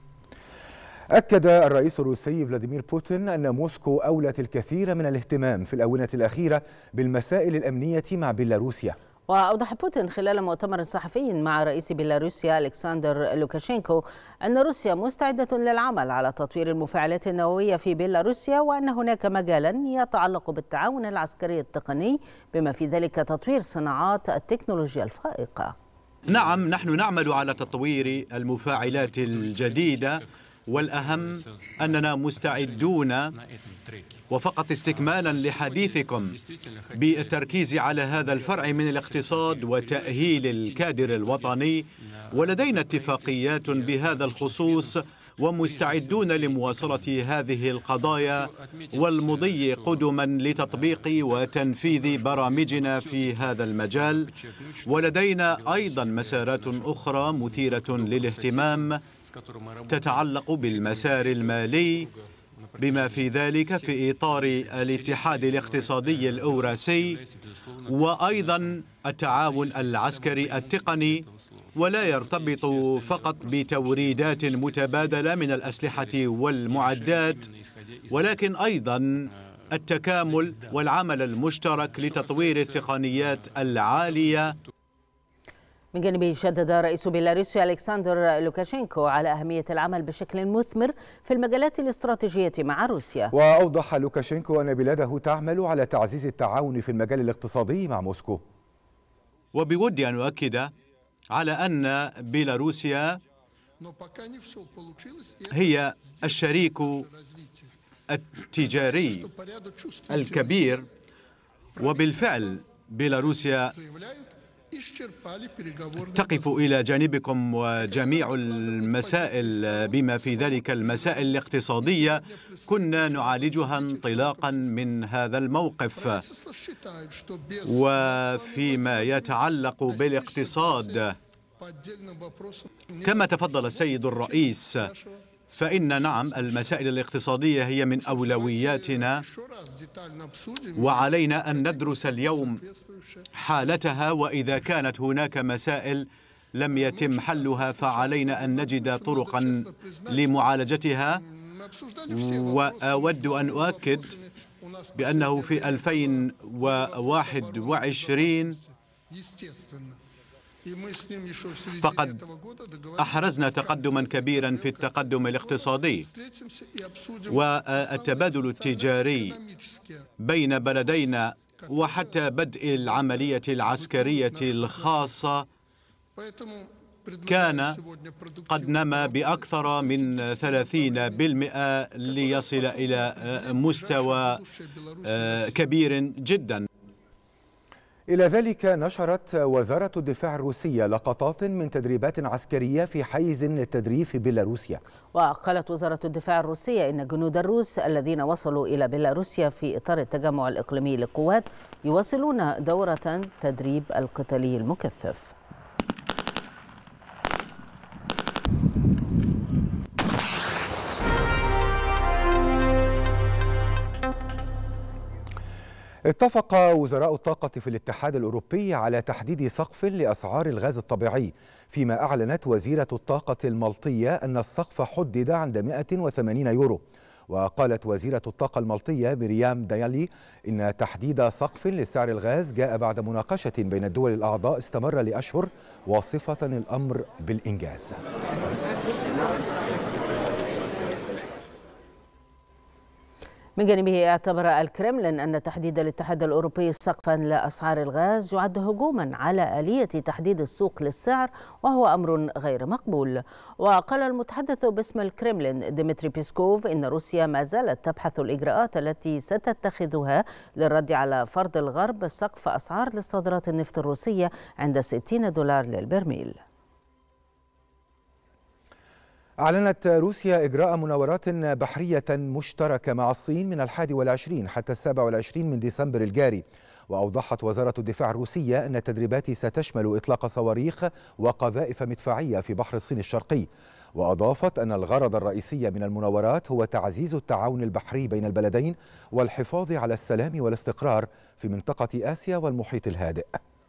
أكد الرئيس الروسي فلاديمير بوتين أن موسكو أولت الكثير من الاهتمام في الآونة الأخيرة بالمسائل الأمنية مع بيلاروسيا. وأوضح بوتين خلال مؤتمر صحفي مع رئيس بيلاروسيا ألكسندر لوكاشينكو أن روسيا مستعدة للعمل على تطوير المفاعلات النووية في بيلاروسيا، وأن هناك مجالا يتعلق بالتعاون العسكري التقني بما في ذلك تطوير صناعات التكنولوجيا الفائقة. نعم، نحن نعمل على تطوير المفاعلات الجديدة، والأهم أننا مستعدون، وفقط استكمالا لحديثكم، بالتركيز على هذا الفرع من الاقتصاد وتأهيل الكادر الوطني، ولدينا اتفاقيات بهذا الخصوص ومستعدون لمواصلة هذه القضايا والمضي قدما لتطبيق وتنفيذ برامجنا في هذا المجال. ولدينا أيضا مسارات أخرى مثيرة للاهتمام تتعلق بالمسار المالي، بما في ذلك في إطار الاتحاد الاقتصادي الأوراسي، وأيضا التعاون العسكري التقني، ولا يرتبط فقط بتوريدات متبادلة من الأسلحة والمعدات، ولكن أيضا التكامل والعمل المشترك لتطوير التقنيات العالية. من جانبه شدد رئيس بيلاروسيا ألكسندر لوكاشينكو على أهمية العمل بشكل مثمر في المجالات الاستراتيجية مع روسيا. وأوضح لوكاشينكو أن بلاده تعمل على تعزيز التعاون في المجال الاقتصادي مع موسكو. وبودي أن أؤكد على أن بيلاروسيا هي الشريك التجاري الكبير، وبالفعل بيلاروسيا تقف إلى جانبكم، وجميع المسائل بما في ذلك المسائل الاقتصادية كنا نعالجها انطلاقا من هذا الموقف. وفيما يتعلق بالاقتصاد كما تفضل السيد الرئيس، فإن نعم المسائل الاقتصادية هي من أولوياتنا، وعلينا أن ندرس اليوم حالتها، وإذا كانت هناك مسائل لم يتم حلها فعلينا أن نجد طرقا لمعالجتها. وأود أن أؤكد بأنه في ألفين وواحد وعشرين فقد أحرزنا تقدما كبيرا في التقدم الاقتصادي، والتبادل التجاري بين بلدينا وحتى بدء العملية العسكرية الخاصة كان قد نما بأكثر من ثلاثين بالمئة ليصل إلى مستوى كبير جدا. إلى ذلك نشرت وزارة الدفاع الروسية لقطات من تدريبات عسكرية في حيز التدريب في بيلاروسيا. وقالت وزارة الدفاع الروسية إن جنود الروس الذين وصلوا إلى بيلاروسيا في إطار التجمع الإقليمي للقوات يواصلون دورة تدريب القتالي المكثف. اتفق وزراء الطاقة في الاتحاد الأوروبي على تحديد سقف لأسعار الغاز الطبيعي، فيما أعلنت وزيرة الطاقة المالطية أن السقف حدد عند مئة وثمانين يورو. وقالت وزيرة الطاقة المالطية مريام ديالي إن تحديد سقف لسعر الغاز جاء بعد مناقشة بين الدول الأعضاء استمر لأشهر، واصفة الأمر بالإنجاز. من جانبه اعتبر الكرملين أن تحديد الاتحاد الأوروبي سقفا لأسعار الغاز يعد هجوما على آلية تحديد السوق للسعر، وهو أمر غير مقبول. وقال المتحدث باسم الكرملين ديمتري بيسكوف إن روسيا ما زالت تبحث الإجراءات التي ستتخذها للرد على فرض الغرب سقف أسعار للصادرات النفط الروسية عند ستين دولار للبرميل. أعلنت روسيا إجراء مناورات بحرية مشتركة مع الصين من الحادي والعشرين حتى السابع والعشرين من ديسمبر الجاري. وأوضحت وزارة الدفاع الروسية أن التدريبات ستشمل إطلاق صواريخ وقذائف مدفعية في بحر الصين الشرقي. وأضافت أن الغرض الرئيسي من المناورات هو تعزيز التعاون البحري بين البلدين والحفاظ على السلام والاستقرار في منطقة آسيا والمحيط الهادئ.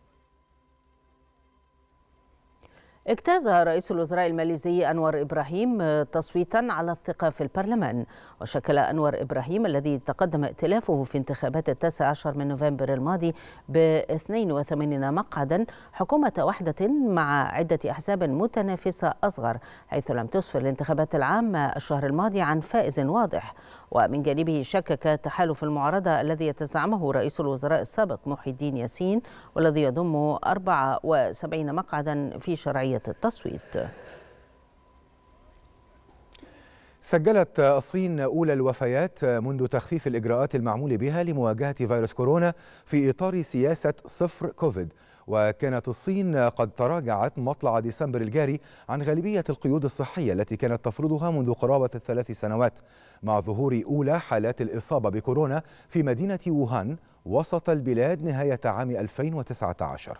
اجتاز رئيس الوزراء الماليزي أنور إبراهيم تصويتا على الثقة في البرلمان، وشكل أنور إبراهيم الذي تقدم ائتلافه في انتخابات التاسع عشر من نوفمبر الماضي ب اثنين وثمانين مقعدا حكومة وحدة مع عدة أحزاب متنافسة أصغر، حيث لم تسفر الانتخابات العامة الشهر الماضي عن فائز واضح. ومن جانبه شكك تحالف المعارضة الذي يتزعمه رئيس الوزراء السابق محي الدين ياسين والذي يضم أربعة وسبعين مقعدا في شرعية التصويت. سجلت الصين أولى الوفيات منذ تخفيف الإجراءات المعمول بها لمواجهة فيروس كورونا في إطار سياسة صفر كوفيد. وكانت الصين قد تراجعت مطلع ديسمبر الجاري عن غالبية القيود الصحية التي كانت تفرضها منذ قرابة الثلاث سنوات، مع ظهور أولى حالات الإصابة بكورونا في مدينة ووهان وسط البلاد نهاية عام ألفين وتسعة عشر.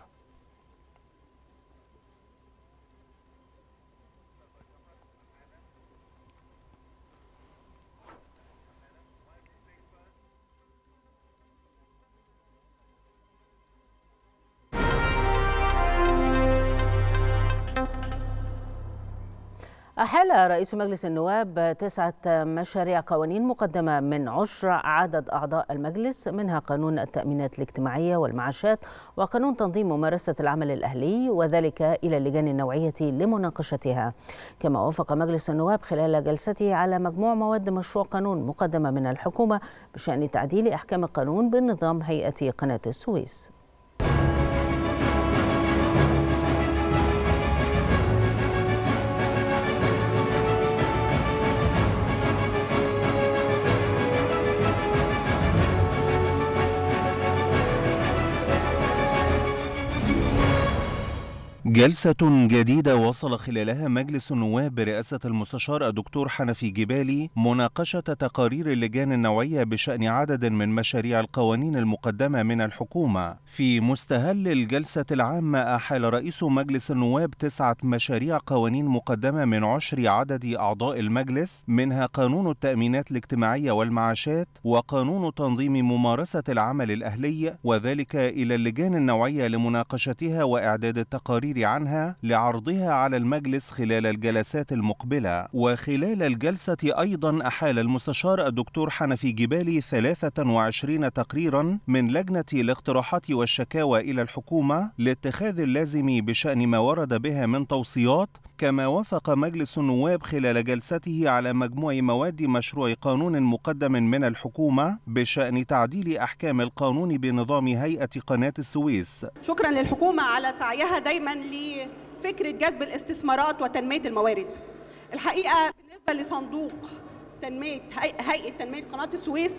أحال رئيس مجلس النواب تسعة مشاريع قوانين مقدمة من عشر عدد أعضاء المجلس، منها قانون التأمينات الاجتماعية والمعاشات وقانون تنظيم ممارسة العمل الأهلي، وذلك إلى اللجان النوعية لمناقشتها. كما وافق مجلس النواب خلال جلسته على مجموع مواد مشروع قانون مقدمة من الحكومة بشأن تعديل أحكام القانون بنظام هيئة قناة السويس. جلسة جديدة وصل خلالها مجلس النواب برئاسة المستشار الدكتور حنفي جبالي مناقشة تقارير اللجان النوعية بشأن عدد من مشاريع القوانين المقدمة من الحكومة. في مستهل الجلسة العامة أحال رئيس مجلس النواب تسعة مشاريع قوانين مقدمة من عشر عدد أعضاء المجلس، منها قانون التأمينات الاجتماعية والمعاشات وقانون تنظيم ممارسة العمل الأهلي، وذلك إلى اللجان النوعية لمناقشتها وإعداد التقارير عنها لعرضها على المجلس خلال الجلسات المقبلة. وخلال الجلسة أيضا أحال المستشار الدكتور حنفي جبالي ثلاثة وعشرين تقريرا من لجنة الاقتراحات والشكاوى إلى الحكومة لاتخاذ اللازم بشأن ما ورد بها من توصيات. كما وافق مجلس النواب خلال جلسته على مجموع مواد مشروع قانون مقدم من الحكومة بشأن تعديل أحكام القانون بنظام هيئة قناة السويس. شكرا للحكومة على سعيها دايما لفكرة جذب الاستثمارات وتنمية الموارد. الحقيقة بالنسبة لصندوق تنمية هيئة تنمية قناة السويس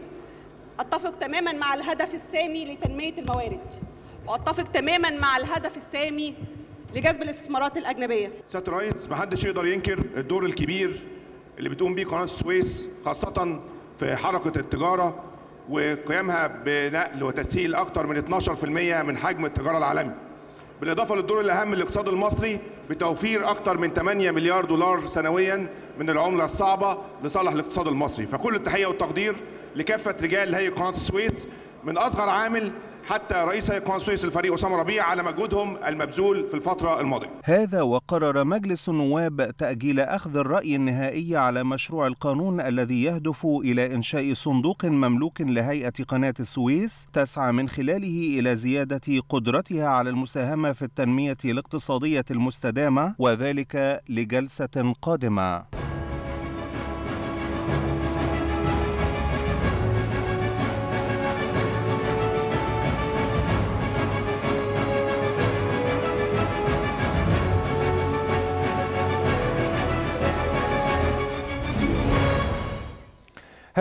أتفق تماما مع الهدف السامي لتنمية الموارد، وأتفق تماما مع الهدف السامي لجذب الاستثمارات الأجنبية. سيادة الرئيس، محدش يقدر ينكر الدور الكبير اللي بتقوم بيه قناة السويس خاصة في حركة التجارة وقيامها بنقل وتسهيل أكثر من اثناشر بالمئة من حجم التجارة العالمي، بالإضافة للدور الأهم للاقتصاد المصري بتوفير أكثر من ثمانية مليار دولار سنويا من العملة الصعبة لصالح الاقتصاد المصري. فكل التحية والتقدير لكافة رجال هيئة قناة السويس من أصغر عامل حتى رئيس هيئة قناة السويس الفريق أسامة ربيع على مجهودهم المبذول في الفترة الماضية. هذا وقرر مجلس النواب تأجيل أخذ الرأي النهائي على مشروع القانون الذي يهدف إلى إنشاء صندوق مملوك لهيئة قناة السويس تسعى من خلاله إلى زيادة قدرتها على المساهمة في التنمية الاقتصادية المستدامة، وذلك لجلسة قادمة.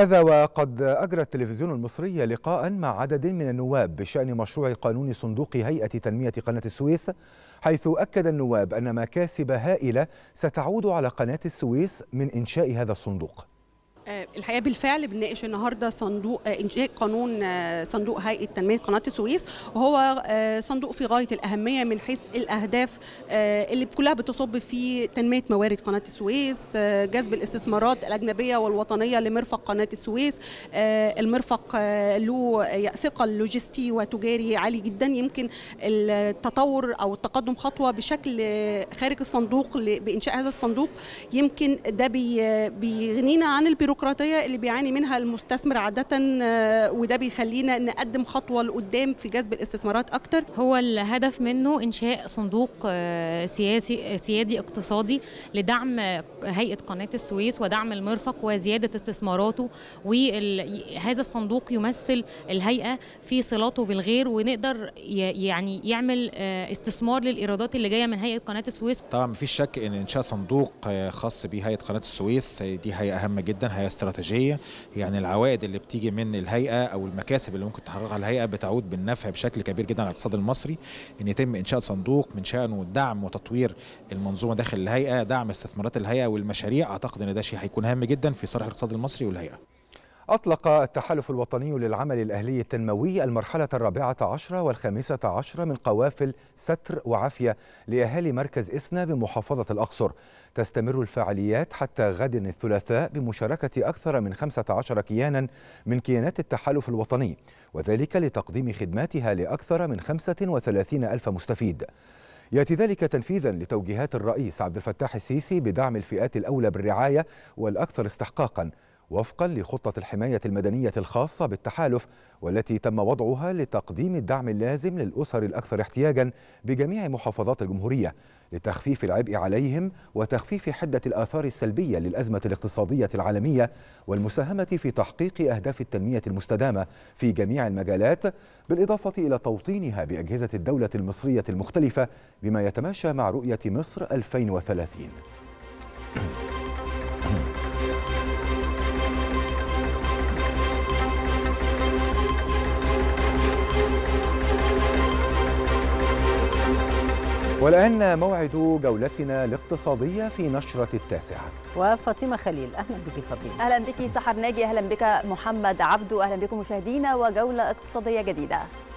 هذا وقد أجرى التلفزيون المصري لقاء مع عدد من النواب بشأن مشروع قانون صندوق هيئة تنمية قناة السويس، حيث أكد النواب أن مكاسب هائلة ستعود على قناة السويس من إنشاء هذا الصندوق. الحقيقه بالفعل بنناقش النهارده صندوق انشاء قانون صندوق هيئه تنميه قناه السويس، وهو صندوق في غايه الاهميه من حيث الاهداف اللي كلها بتصب في تنميه موارد قناه السويس، جذب الاستثمارات الاجنبيه والوطنيه لمرفق قناه السويس. المرفق له ثقل لوجستي وتجاري عالي جدا، يمكن التطور او التقدم خطوه بشكل خارج الصندوق بانشاء هذا الصندوق، يمكن ده بيغنينا عن البيروقراطيه اللي بيعاني منها المستثمر عادة، وده بيخلينا نقدم خطوة لقدام في جذب الاستثمارات أكتر. هو الهدف منه إنشاء صندوق سياسي سيادي اقتصادي لدعم هيئة قناة السويس ودعم المرفق وزيادة استثماراته، وهذا الصندوق يمثل الهيئة في صلاته بالغير، ونقدر يعني يعمل استثمار للإيرادات اللي جاية من هيئة قناة السويس. طبعا مفيش شك إن إنشاء صندوق خاص بهيئة قناة السويس دي هيئة هامة جدا، هيئة استراتيجية. يعني العوائد اللي بتيجي من الهيئة أو المكاسب اللي ممكن تحققها الهيئة بتعود بالنفع بشكل كبير جدا على الاقتصاد المصري. إن يتم إنشاء صندوق من شأنه دعم وتطوير المنظومة داخل الهيئة، دعم استثمارات الهيئة والمشاريع، أعتقد إن ده شيء هيكون هام جدا في صالح الاقتصاد المصري والهيئة. أطلق التحالف الوطني للعمل الأهلي التنموي المرحلة الرابعة عشرة والخامسة عشرة من قوافل ستر وعافية لأهالي مركز إسنا بمحافظة الأقصر. تستمر الفعاليات حتى غد الثلاثاء بمشاركة أكثر من خمسة عشر كيانا من كيانات التحالف الوطني، وذلك لتقديم خدماتها لأكثر من خمسة وثلاثين ألف مستفيد. يأتي ذلك تنفيذا لتوجيهات الرئيس عبد الفتاح السيسي بدعم الفئات الأولى بالرعاية والأكثر استحقاقا، وفقا لخطة الحماية المدنية الخاصة بالتحالف، والتي تم وضعها لتقديم الدعم اللازم للأسر الأكثر احتياجا بجميع محافظات الجمهورية، لتخفيف العبء عليهم وتخفيف حدة الآثار السلبية للأزمة الاقتصادية العالمية، والمساهمة في تحقيق أهداف التنمية المستدامة في جميع المجالات، بالإضافة إلى توطينها بأجهزة الدولة المصرية المختلفة بما يتماشى مع رؤية مصر ألفين وثلاثين. والآن موعد جولتنا الاقتصادية في نشرة التاسعة. وفاطمة خليل، أهلا بك فاطمة. أهلا بك سحر ناجي، أهلا بك محمد عبدو، أهلا بكم مشاهدينا وجولة اقتصادية جديدة.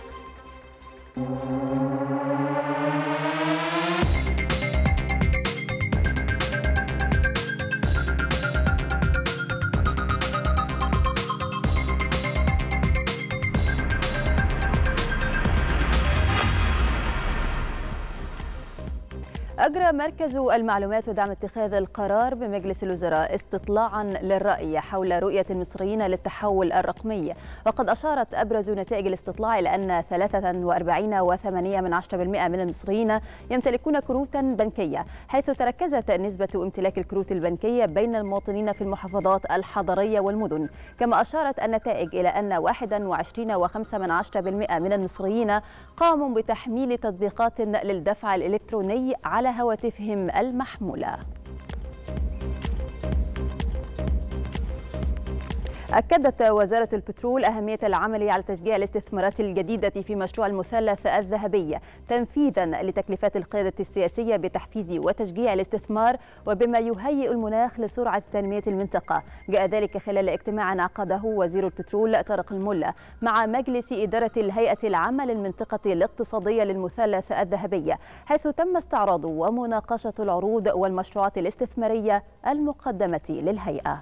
أجرى مركز المعلومات ودعم اتخاذ القرار بمجلس الوزراء استطلاعا للرأي حول رؤية المصريين للتحول الرقمي، وقد أشارت أبرز نتائج الاستطلاع إلى أن ثلاثة وأربعين فاصلة ثمانية بالمئة من المصريين يمتلكون كروتا بنكية، حيث تركزت نسبة امتلاك الكروت البنكية بين المواطنين في المحافظات الحضرية والمدن. كما أشارت النتائج إلى أن واحد وعشرين فاصلة خمسة بالمئة من المصريين قاموا بتحميل تطبيقات للدفع الإلكتروني على هواتفهم المحمولة. أكدت وزارة البترول أهمية العمل على تشجيع الاستثمارات الجديدة في مشروع المثلث الذهبي تنفيذا لتكليفات القيادة السياسية بتحفيز وتشجيع الاستثمار وبما يهيئ المناخ لسرعة تنمية المنطقة. جاء ذلك خلال اجتماع عقده وزير البترول طارق الملا مع مجلس إدارة الهيئة العامة للمنطقة الاقتصادية للمثلث الذهبي، حيث تم استعراض ومناقشة العروض والمشروعات الاستثمارية المقدمة للهيئة.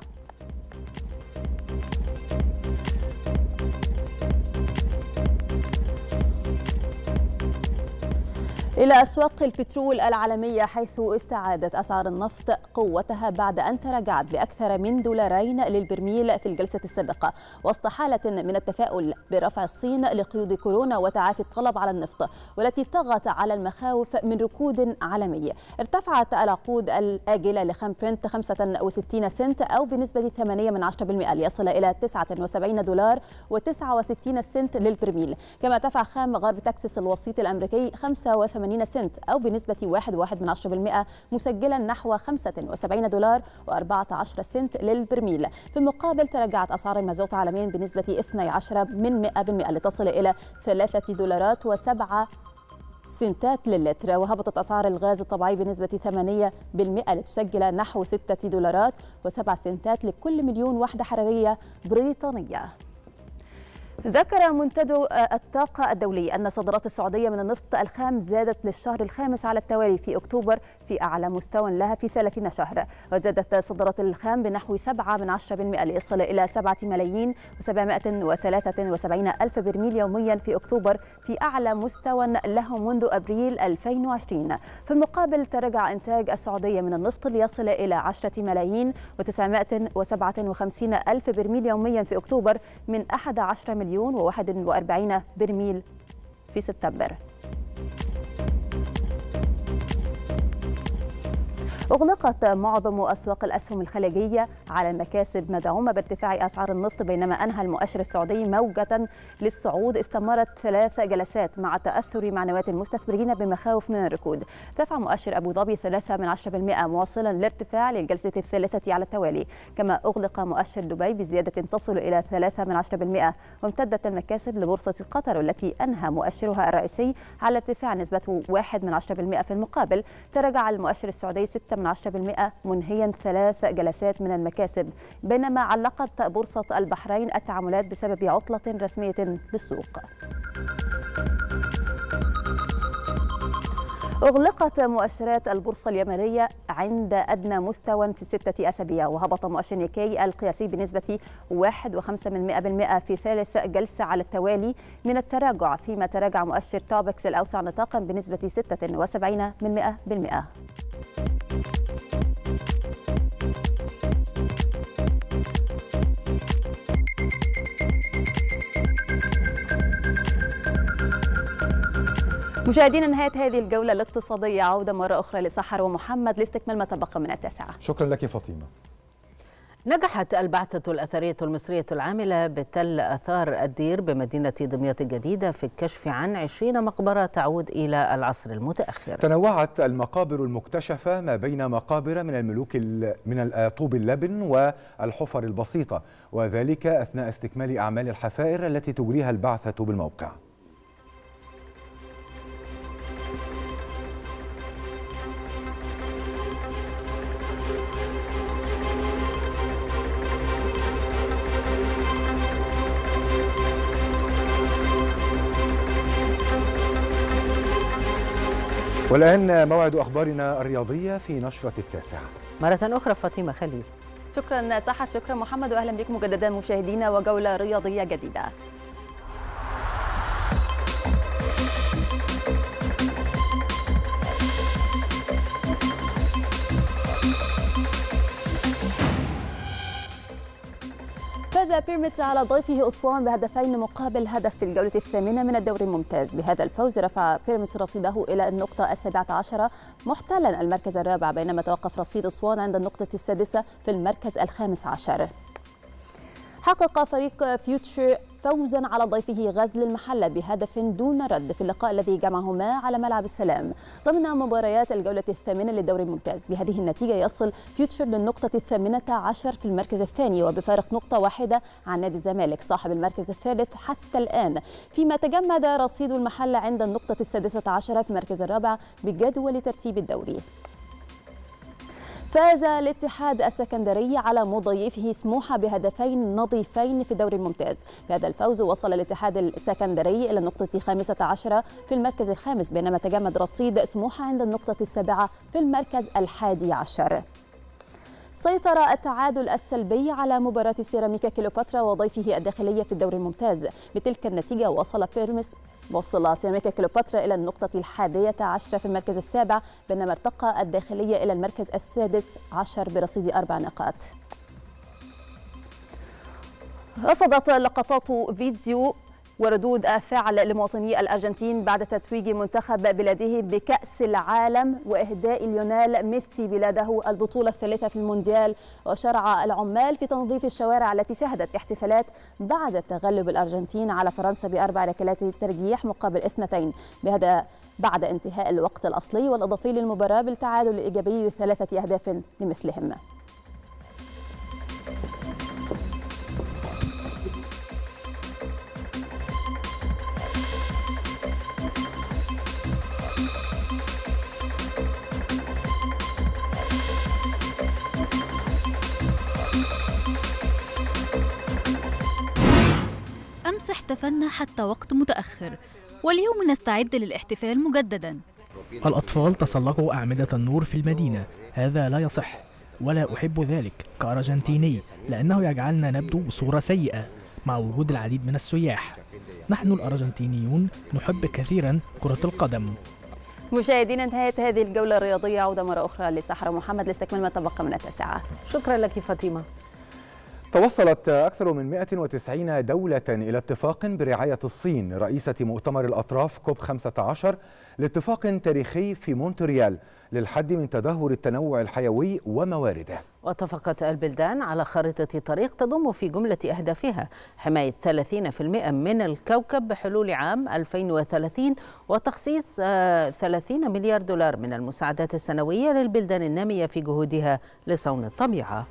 إلى أسواق البترول العالمية، حيث استعادت أسعار النفط قوتها بعد أن تراجعت بأكثر من دولارين للبرميل في الجلسة السابقة، وسط حالة من التفاؤل برفع الصين لقيود كورونا وتعافي الطلب على النفط، والتي طغت على المخاوف من ركود عالمي. ارتفعت العقود الآجلة لخام برنت خمسة وستين سنت أو بنسبة ثمانية من عشرة بالمئة ليصل إلى تسعة وسبعين دولار وتسعة وستين سنت للبرميل. كما ارتفع خام غرب تكساس الوسيط الأمريكي خمسة وثمانين وثمانين سنت أو بنسبة واحد فاصلة واحد من عشرة بالمئة، مسجلا نحو خمسة وسبعين دولار وأربعة عشر سنت للبرميل. في المقابل تراجعت أسعار المازوت عالميا بنسبة اثني عشر من مئة بالمئة لتصل إلى ثلاثة دولارات وسبعة سنتات للتر، وهبطت أسعار الغاز الطبيعي بنسبة ثمانية بالمئة لتسجل نحو ستة دولارات وسبع سنتات لكل مليون وحدة حرارية بريطانية. ذكر منتدى الطاقة الدولي أن صادرات السعودية من النفط الخام زادت للشهر الخامس على التوالي في أكتوبر في أعلى مستوى لها في ثلاثين شهرا، وزادت صادرات الخام بنحو سبعة من عشرة بالمئة ليصل إلى سبعة ملايين وسبعمائة وثلاثة وسبعين ألف برميل يوميا في أكتوبر في أعلى مستوى له منذ أبريل ألفين وعشرين. في المقابل تراجع إنتاج السعودية من النفط ليصل إلى عشرة ملايين وتسعمائة وسبعة وخمسين ألف برميل يوميا في أكتوبر من أحد عشر مليون وواحد وأربعين برميل في سبتمبر. أغلقت معظم أسواق الأسهم الخليجية على المكاسب مدعومة بارتفاع أسعار النفط، بينما أنهى المؤشر السعودي موجة للصعود استمرت ثلاث جلسات مع تأثر معنويات المستثمرين بمخاوف من الركود. ارتفع مؤشر أبو ظبي ثلاثة من عشرة بالمئة مواصلا الارتفاع للجلسة الثالثة على التوالي، كما أغلق مؤشر دبي بزيادة تصل إلى ثلاثة من عشرة بالمئة. وامتدت المكاسب لبورصة قطر التي أنهى مؤشرها الرئيسي على ارتفاع نسبة واحد من عشرة بالمئة. في المقابل تراجع المؤشر السعودي ستة من عشرة بالمئة منهيا ثلاث جلسات من المكاسب، بينما علقت بورصة البحرين التعاملات بسبب عطلة رسمية بالسوق. أغلقت مؤشرات البورصة اليابانية عند أدنى مستوى في ستة أسابيع، وهبط مؤشر نيكي القياسي بنسبة واحد فاصلة خمسة بالمئة في ثالث جلسة على التوالي من التراجع، فيما تراجع مؤشر توبكس الأوسع نطاقا بنسبة ستة وسبعين بالمئة. مشاهدينا، نهاية هذه الجولة الاقتصادية. عودة مرة أخرى لسحر ومحمد لاستكمال ما تبقى من التاسعة. شكرا لك فاطمة. نجحت البعثة الأثرية المصرية العاملة بتل آثار الدير بمدينة دمياط الجديدة في الكشف عن عشرين مقبرة تعود إلى العصر المتأخر. تنوعت المقابر المكتشفة ما بين مقابر من الملوك من طوب اللبن والحفر البسيطة، وذلك أثناء استكمال أعمال الحفائر التي تجريها البعثة بالموقع. والآن موعد أخبارنا الرياضية في نشرة التاسعة. مرة أخرى فاطمة خليل. شكرا سحر، شكرا محمد، وأهلا بكم مجددا مشاهدينا وجولة رياضية جديدة. فاز بيراميدز على ضيفه أسوان بهدفين مقابل هدف في الجولة الثامنة من الدوري الممتاز. بهذا الفوز رفع بيراميدز رصيده إلى النقطة السابعة عشرة محتلا المركز الرابع، بينما توقف رصيد أسوان عند النقطة السادسة في المركز الخامس عشر. حقق فريق فيوتشر فوزا على ضيفه غزل المحلة بهدف دون رد في اللقاء الذي جمعهما على ملعب السلام ضمن مباريات الجولة الثامنة للدوري الممتاز. بهذه النتيجة يصل فيوتشر للنقطة الثامنة عشر في المركز الثاني وبفارق نقطة واحدة عن نادي الزمالك صاحب المركز الثالث حتى الآن، فيما تجمد رصيد المحلة عند النقطة السادسة عشر في المركز الرابع بجدول ترتيب الدوري. فاز الاتحاد السكندري على مضيفه سموحة بهدفين نظيفين في الدوري الممتاز. بهذا الفوز وصل الاتحاد السكندري إلى النقطة الخامسة عشرة في المركز الخامس، بينما تجمد رصيد سموحة عند النقطة السابعة في المركز الحادي عشر. سيطر التعادل السلبي على مباراة سيراميكا كليوباترا وضيفه الداخلية في الدوري الممتاز. بتلك النتيجة وصل بيراميدز وصل سيراميكا كليوباترا إلى النقطة الحادية عشرة في المركز السابع، بينما ارتقى الداخلية إلى المركز السادس عشر برصيد أربع نقاط. رصدت لقطات فيديو وردود أفعال لمواطني الأرجنتين بعد تتويج منتخب بلاده بكأس العالم وإهداء ليونيل ميسي بلاده البطولة الثالثة في المونديال. وشرع العمال في تنظيف الشوارع التي شهدت احتفالات بعد تغلب الأرجنتين على فرنسا بأربع ركلات الترجيح مقابل اثنتين بهذا بعد انتهاء الوقت الأصلي والإضافي للمباراة بالتعادل الإيجابي ثلاثة أهداف لمثلهم. أمس احتفلنا حتى وقت متأخر، واليوم نستعد للاحتفال مجددا. الأطفال تسلقوا أعمدة النور في المدينة، هذا لا يصح ولا أحب ذلك كأرجنتيني، لأنه يجعلنا نبدو بصورة سيئة مع وجود العديد من السياح. نحن الأرجنتينيون نحب كثيرا كرة القدم. مشاهدينا، انتهت هذه الجولة الرياضية. عودة مرة أخرى لسحر محمد لاستكمال ما تبقى من التاسعة. شكرا لك فاطمة. توصلت أكثر من مئة وتسعين دولة إلى اتفاق برعاية الصين رئيسة مؤتمر الأطراف كوب خمسة عشر لاتفاق تاريخي في مونتريال للحد من تدهور التنوع الحيوي وموارده. واتفقت البلدان على خارطة طريق تضم في جملة أهدافها حماية ثلاثين بالمئة من الكوكب بحلول عام ألفين وثلاثين وتخصيص ثلاثين مليار دولار من المساعدات السنوية للبلدان النامية في جهودها لصون الطبيعة.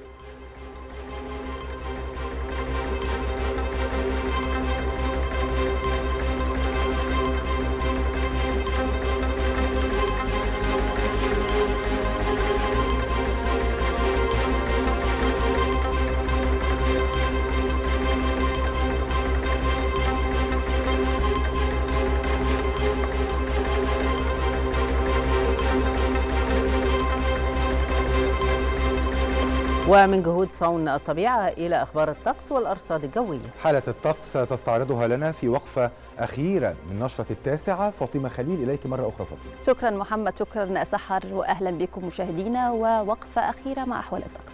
ومن جهود صون الطبيعة إلى أخبار الطقس والأرصاد الجوية. حالة الطقس تستعرضها لنا في وقفة أخيرة من نشرة التاسعة. فاطمة خليل، إليك مرة أخرى فاطمة. شكرا محمد، شكرا سحر، وأهلا بكم مشاهدينا. ووقفة أخيرة مع أحوال الطقس.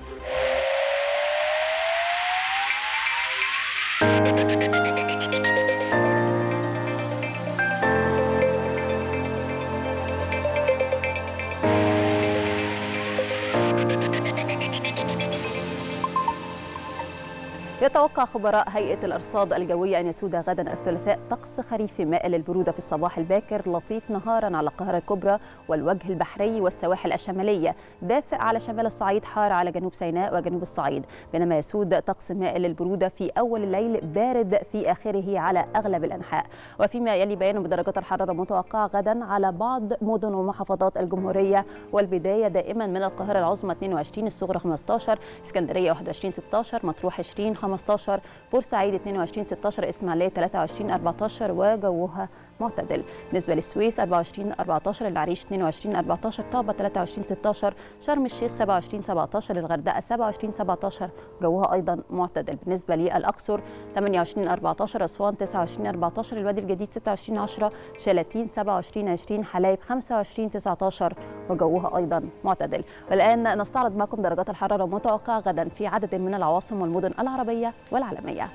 يتوقع خبراء هيئة الأرصاد الجوية أن يسود غدا الثلاثاء طقس خريفي مائل للبرودة في الصباح الباكر، لطيف نهارا على القاهرة الكبرى والوجه البحري والسواحل الشمالية، دافئ على شمال الصعيد، حار على جنوب سيناء وجنوب الصعيد، بينما يسود طقس مائل للبرودة في أول الليل، بارد في آخره على أغلب الأنحاء. وفيما يلي بيان بدرجات الحرارة المتوقعة غدا على بعض مدن ومحافظات الجمهورية، والبداية دائما من القاهرة العظمى اثنين وعشرين، الصغرى خمسة عشر، اسكندرية واحد وعشرين ستة عشر، مطروح عشرين خمسة عشر، بورسعيد اثنين وعشرين ستة عشر، اسماعيليه ثلاثة وعشرين أربعة عشر وجوها معتدل. بالنسبه للسويس أربعة وعشرين أربعة عشر، العريش اثنين وعشرين أربعة عشر، طابة ثلاثة وعشرين ستة عشر، شرم الشيخ سبعة وعشرين سبعة عشر، الغردقه سبعة وعشرين سبعة عشر جوها ايضا معتدل. بالنسبه للاقصر ثمانية وعشرين أربعة عشر، اسوان تسعة وعشرين أربعة عشر، الوادي الجديد ستة وعشرين عشرة، شلاتين سبعة وعشرين عشرين، حلايب خمسة وعشرين تسعة عشر وجوها ايضا معتدل. والان نستعرض معكم درجات الحراره المتوقعه غدا في عدد من العواصم والمدن العربيه والعالميه.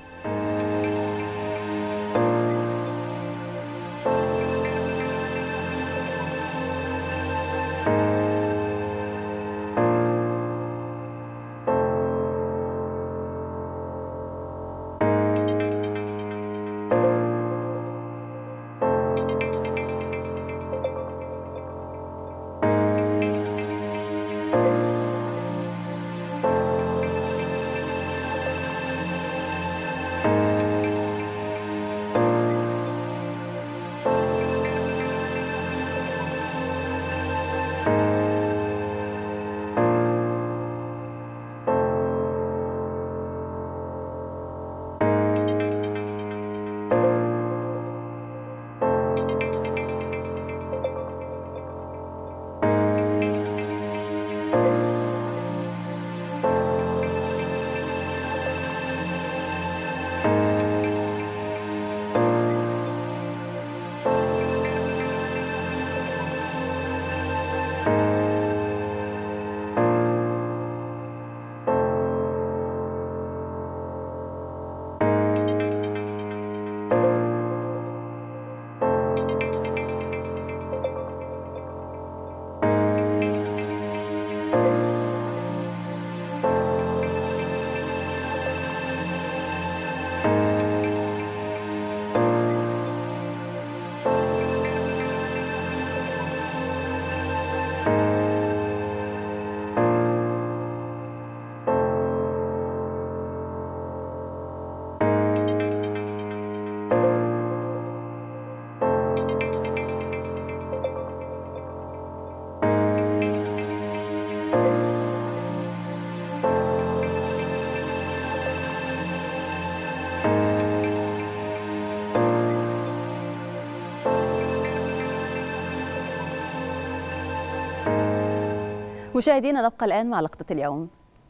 مشاهدينا نبقى الآن مع لقطة اليوم.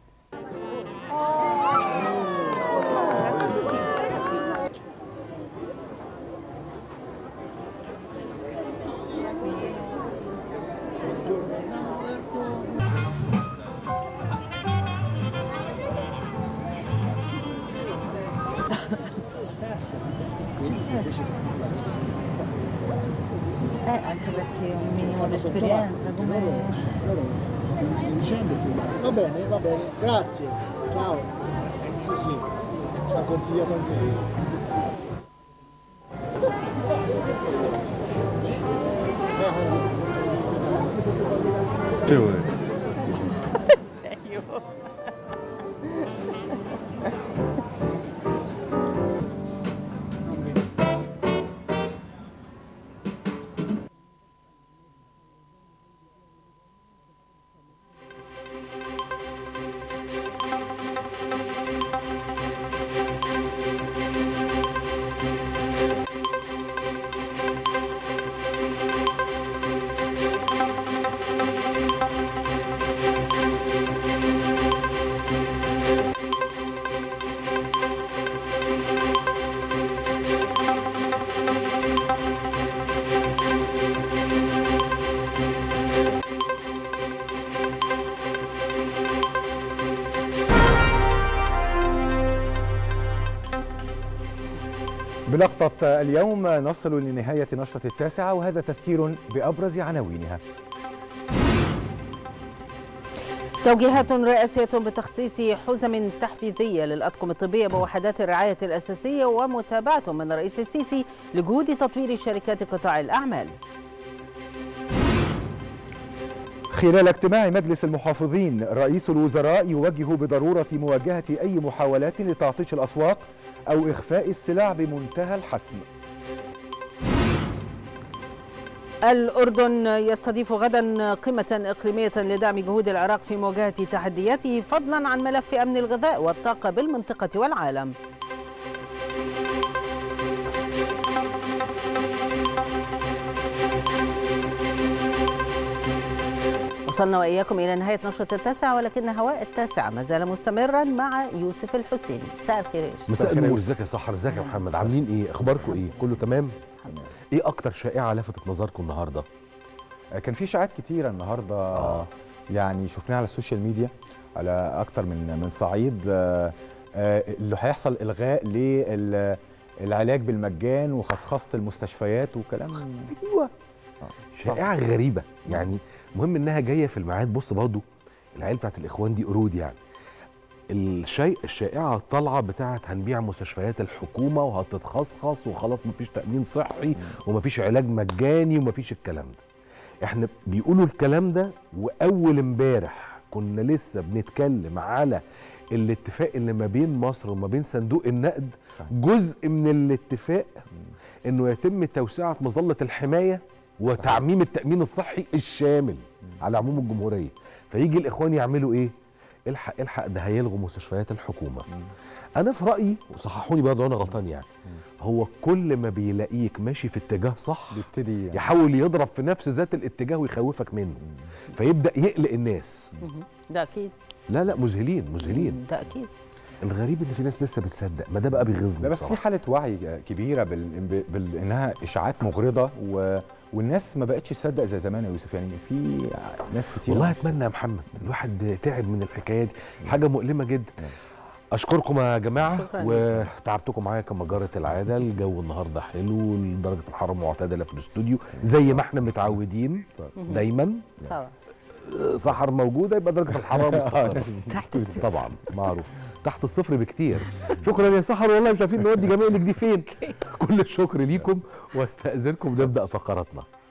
Eh, anche perché un minimo di esperienza come... Va bene, va bene, grazie, ciao. Sì, sì, ci ha consigliato anche lei. Che vuoi? بلقطة اليوم نصل لنهاية نشرة التاسعة، وهذا تذكير بأبرز عناوينها. توجيهات رئاسية بتخصيص حزم تحفيزية للأطقم الطبية بوحدات الرعاية الأساسية، ومتابعة من الرئيس السيسي لجهود تطوير شركات قطاع الأعمال. خلال اجتماع مجلس المحافظين، رئيس الوزراء يوجه بضرورة مواجهة أي محاولات لتعطيش الأسواق أو إخفاء السلع بمنتهى الحسم. الأردن يستضيف غدا قمة إقليمية لدعم جهود العراق في مواجهة تحدياته، فضلا عن ملف أمن الغذاء والطاقة بالمنطقة والعالم. وصلنا وإياكم إلى نهاية نشرة التاسعة، ولكن هواء التاسعة ما زال مستمرا مع يوسف الحسيني. مساء الخير يا يوسف. مساء النور. ازيك يا سحر؟ ازيك يا محمد؟ عاملين ايه؟ اخباركم ايه؟ كله تمام؟ ايه اكتر شائعة لفتت نظركم النهارده؟ كان في شائعات كتيرة النهارده آه. يعني شفناها على السوشيال ميديا على اكتر من من صعيد، آه آه اللي هيحصل الغاء للعلاج بالمجان وخصخصة المستشفيات وكلام. ايوه شائعة غريبة، يعني مهم انها جايه في الميعاد. بص برضه العيال بتاعت الاخوان دي قرود، يعني الشيء الشائعه الطالعه بتاعت هنبيع مستشفيات الحكومه وهتتخصخص وخلاص مفيش تامين صحي ومفيش علاج مجاني ومفيش الكلام ده. احنا بيقولوا الكلام ده، واول امبارح كنا لسه بنتكلم على الاتفاق اللي ما بين مصر وما بين صندوق النقد. جزء من الاتفاق انه يتم توسعه مظله الحمايه وتعميم التأمين الصحي الشامل على عموم الجمهورية. فيجي الإخوان يعملوا إيه؟ الحق الحق ده هيلغوا مستشفيات الحكومة. أنا في رأيي، وصححوني برضه أنا غلطان، يعني هو كل ما بيلاقيك ماشي في اتجاه صح بيبتدي يعني يحاول يضرب في نفس ذات الاتجاه ويخوفك منه، فيبدأ يقلق الناس. ده أكيد. لا لا مذهلين مذهلين. ده أكيد. الغريب ان في ناس لسه بتصدق، ما ده بقى بيغيظني. بس في حاله وعي كبيره بال... بال... انها اشاعات مغرضه، و... والناس ما بقتش تصدق زي زمان يا يوسف. يعني في ناس كتير والله اتمنى يا محمد، الواحد تعب من الحكايه دي، حاجه مؤلمه جدا. اشكركم يا جماعه وتعبتكم معايا كما جرت العاده. الجو النهارده حلو، درجه الحراره معتدله في الاستوديو زي ما احنا متعودين دايما. سحر موجوده يبقى درجه الحراره تحت الصفر طبعا، معروف تحت الصفر بكتير. شكرا يا سحر، والله مش عارفين نودي جمايلك دي فين. كل الشكر ليكم، واستاذنكم نبدا فقراتنا.